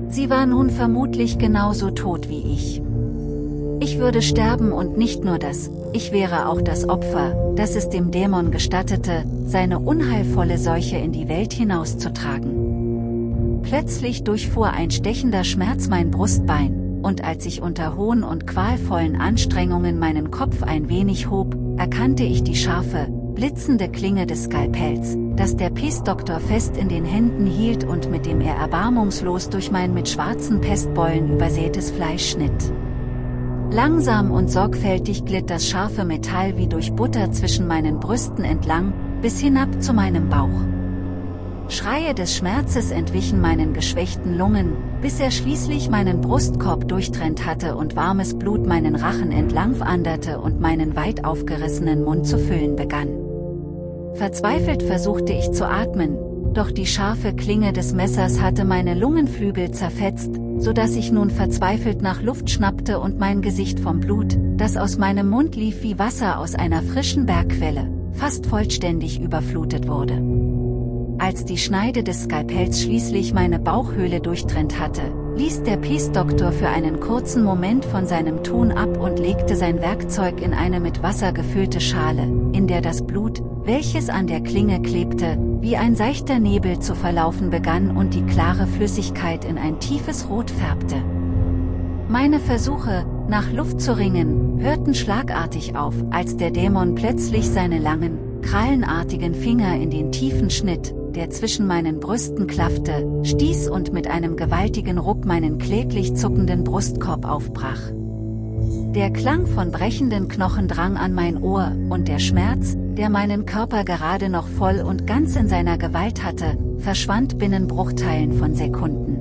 Sie war nun vermutlich genauso tot wie ich. Ich würde sterben und nicht nur das, ich wäre auch das Opfer, das es dem Dämon gestattete, seine unheilvolle Seuche in die Welt hinauszutragen. Plötzlich durchfuhr ein stechender Schmerz mein Brustbein, und als ich unter hohen und qualvollen Anstrengungen meinen Kopf ein wenig hob, erkannte ich die scharfe, blitzende Klinge des Skalpells, das der Pestdoktor fest in den Händen hielt und mit dem er erbarmungslos durch mein mit schwarzen Pestbeulen übersätes Fleisch schnitt. Langsam und sorgfältig glitt das scharfe Metall wie durch Butter zwischen meinen Brüsten entlang, bis hinab zu meinem Bauch. Schreie des Schmerzes entwichen meinen geschwächten Lungen, bis er schließlich meinen Brustkorb durchtrennt hatte und warmes Blut meinen Rachen entlang wanderte und meinen weit aufgerissenen Mund zu füllen begann. Verzweifelt versuchte ich zu atmen, doch die scharfe Klinge des Messers hatte meine Lungenflügel zerfetzt, so dass ich nun verzweifelt nach Luft schnappte und mein Gesicht vom Blut, das aus meinem Mund lief wie Wasser aus einer frischen Bergquelle, fast vollständig überflutet wurde. Als die Schneide des Skalpells schließlich meine Bauchhöhle durchtrennt hatte, ließ der Pestdoktor für einen kurzen Moment von seinem Tun ab und legte sein Werkzeug in eine mit Wasser gefüllte Schale, in der das Blut, welches an der Klinge klebte, wie ein seichter Nebel zu verlaufen begann und die klare Flüssigkeit in ein tiefes Rot färbte. Meine Versuche, nach Luft zu ringen, hörten schlagartig auf, als der Dämon plötzlich seine langen, krallenartigen Finger in den tiefen Schnitt, der zwischen meinen Brüsten klaffte, stieß und mit einem gewaltigen Ruck meinen kläglich zuckenden Brustkorb aufbrach. Der Klang von brechenden Knochen drang an mein Ohr, und der Schmerz, der meinen Körper gerade noch voll und ganz in seiner Gewalt hatte, verschwand binnen Bruchteilen von Sekunden.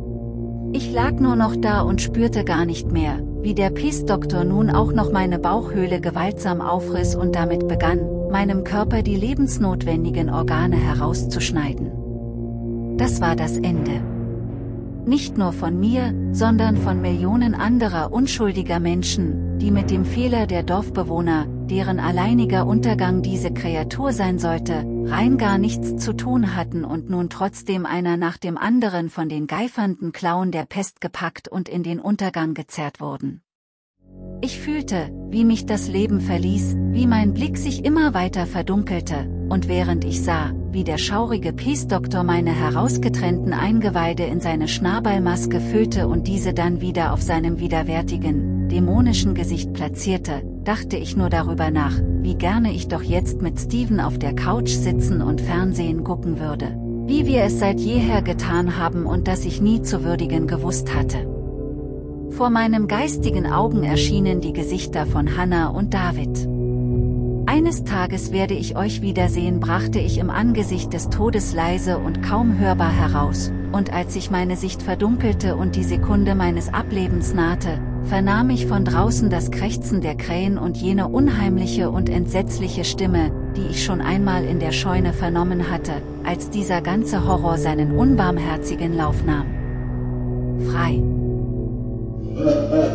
Ich lag nur noch da und spürte gar nicht mehr, wie der Pestdoktor nun auch noch meine Bauchhöhle gewaltsam aufriss und damit begann, meinem Körper die lebensnotwendigen Organe herauszuschneiden. Das war das Ende. Nicht nur von mir, sondern von Millionen anderer unschuldiger Menschen, die mit dem Fehler der Dorfbewohner, deren alleiniger Untergang diese Kreatur sein sollte, rein gar nichts zu tun hatten und nun trotzdem einer nach dem anderen von den geifernden Klauen der Pest gepackt und in den Untergang gezerrt wurden. Ich fühlte, wie mich das Leben verließ, wie mein Blick sich immer weiter verdunkelte, und während ich sah, wie der schaurige Pestdoktor meine herausgetrennten Eingeweide in seine Schnabelmaske füllte und diese dann wieder auf seinem widerwärtigen, dämonischen Gesicht platzierte, dachte ich nur darüber nach, wie gerne ich doch jetzt mit Steven auf der Couch sitzen und Fernsehen gucken würde, wie wir es seit jeher getan haben und das ich nie zu würdigen gewusst hatte. Vor meinem geistigen Augen erschienen die Gesichter von Hannah und David. Eines Tages werde ich euch wiedersehen, brachte ich im Angesicht des Todes leise und kaum hörbar heraus, und als sich meine Sicht verdunkelte und die Sekunde meines Ablebens nahte, vernahm ich von draußen das Krächzen der Krähen und jene unheimliche und entsetzliche Stimme, die ich schon einmal in der Scheune vernommen hatte, als dieser ganze Horror seinen unbarmherzigen Lauf nahm. Frei.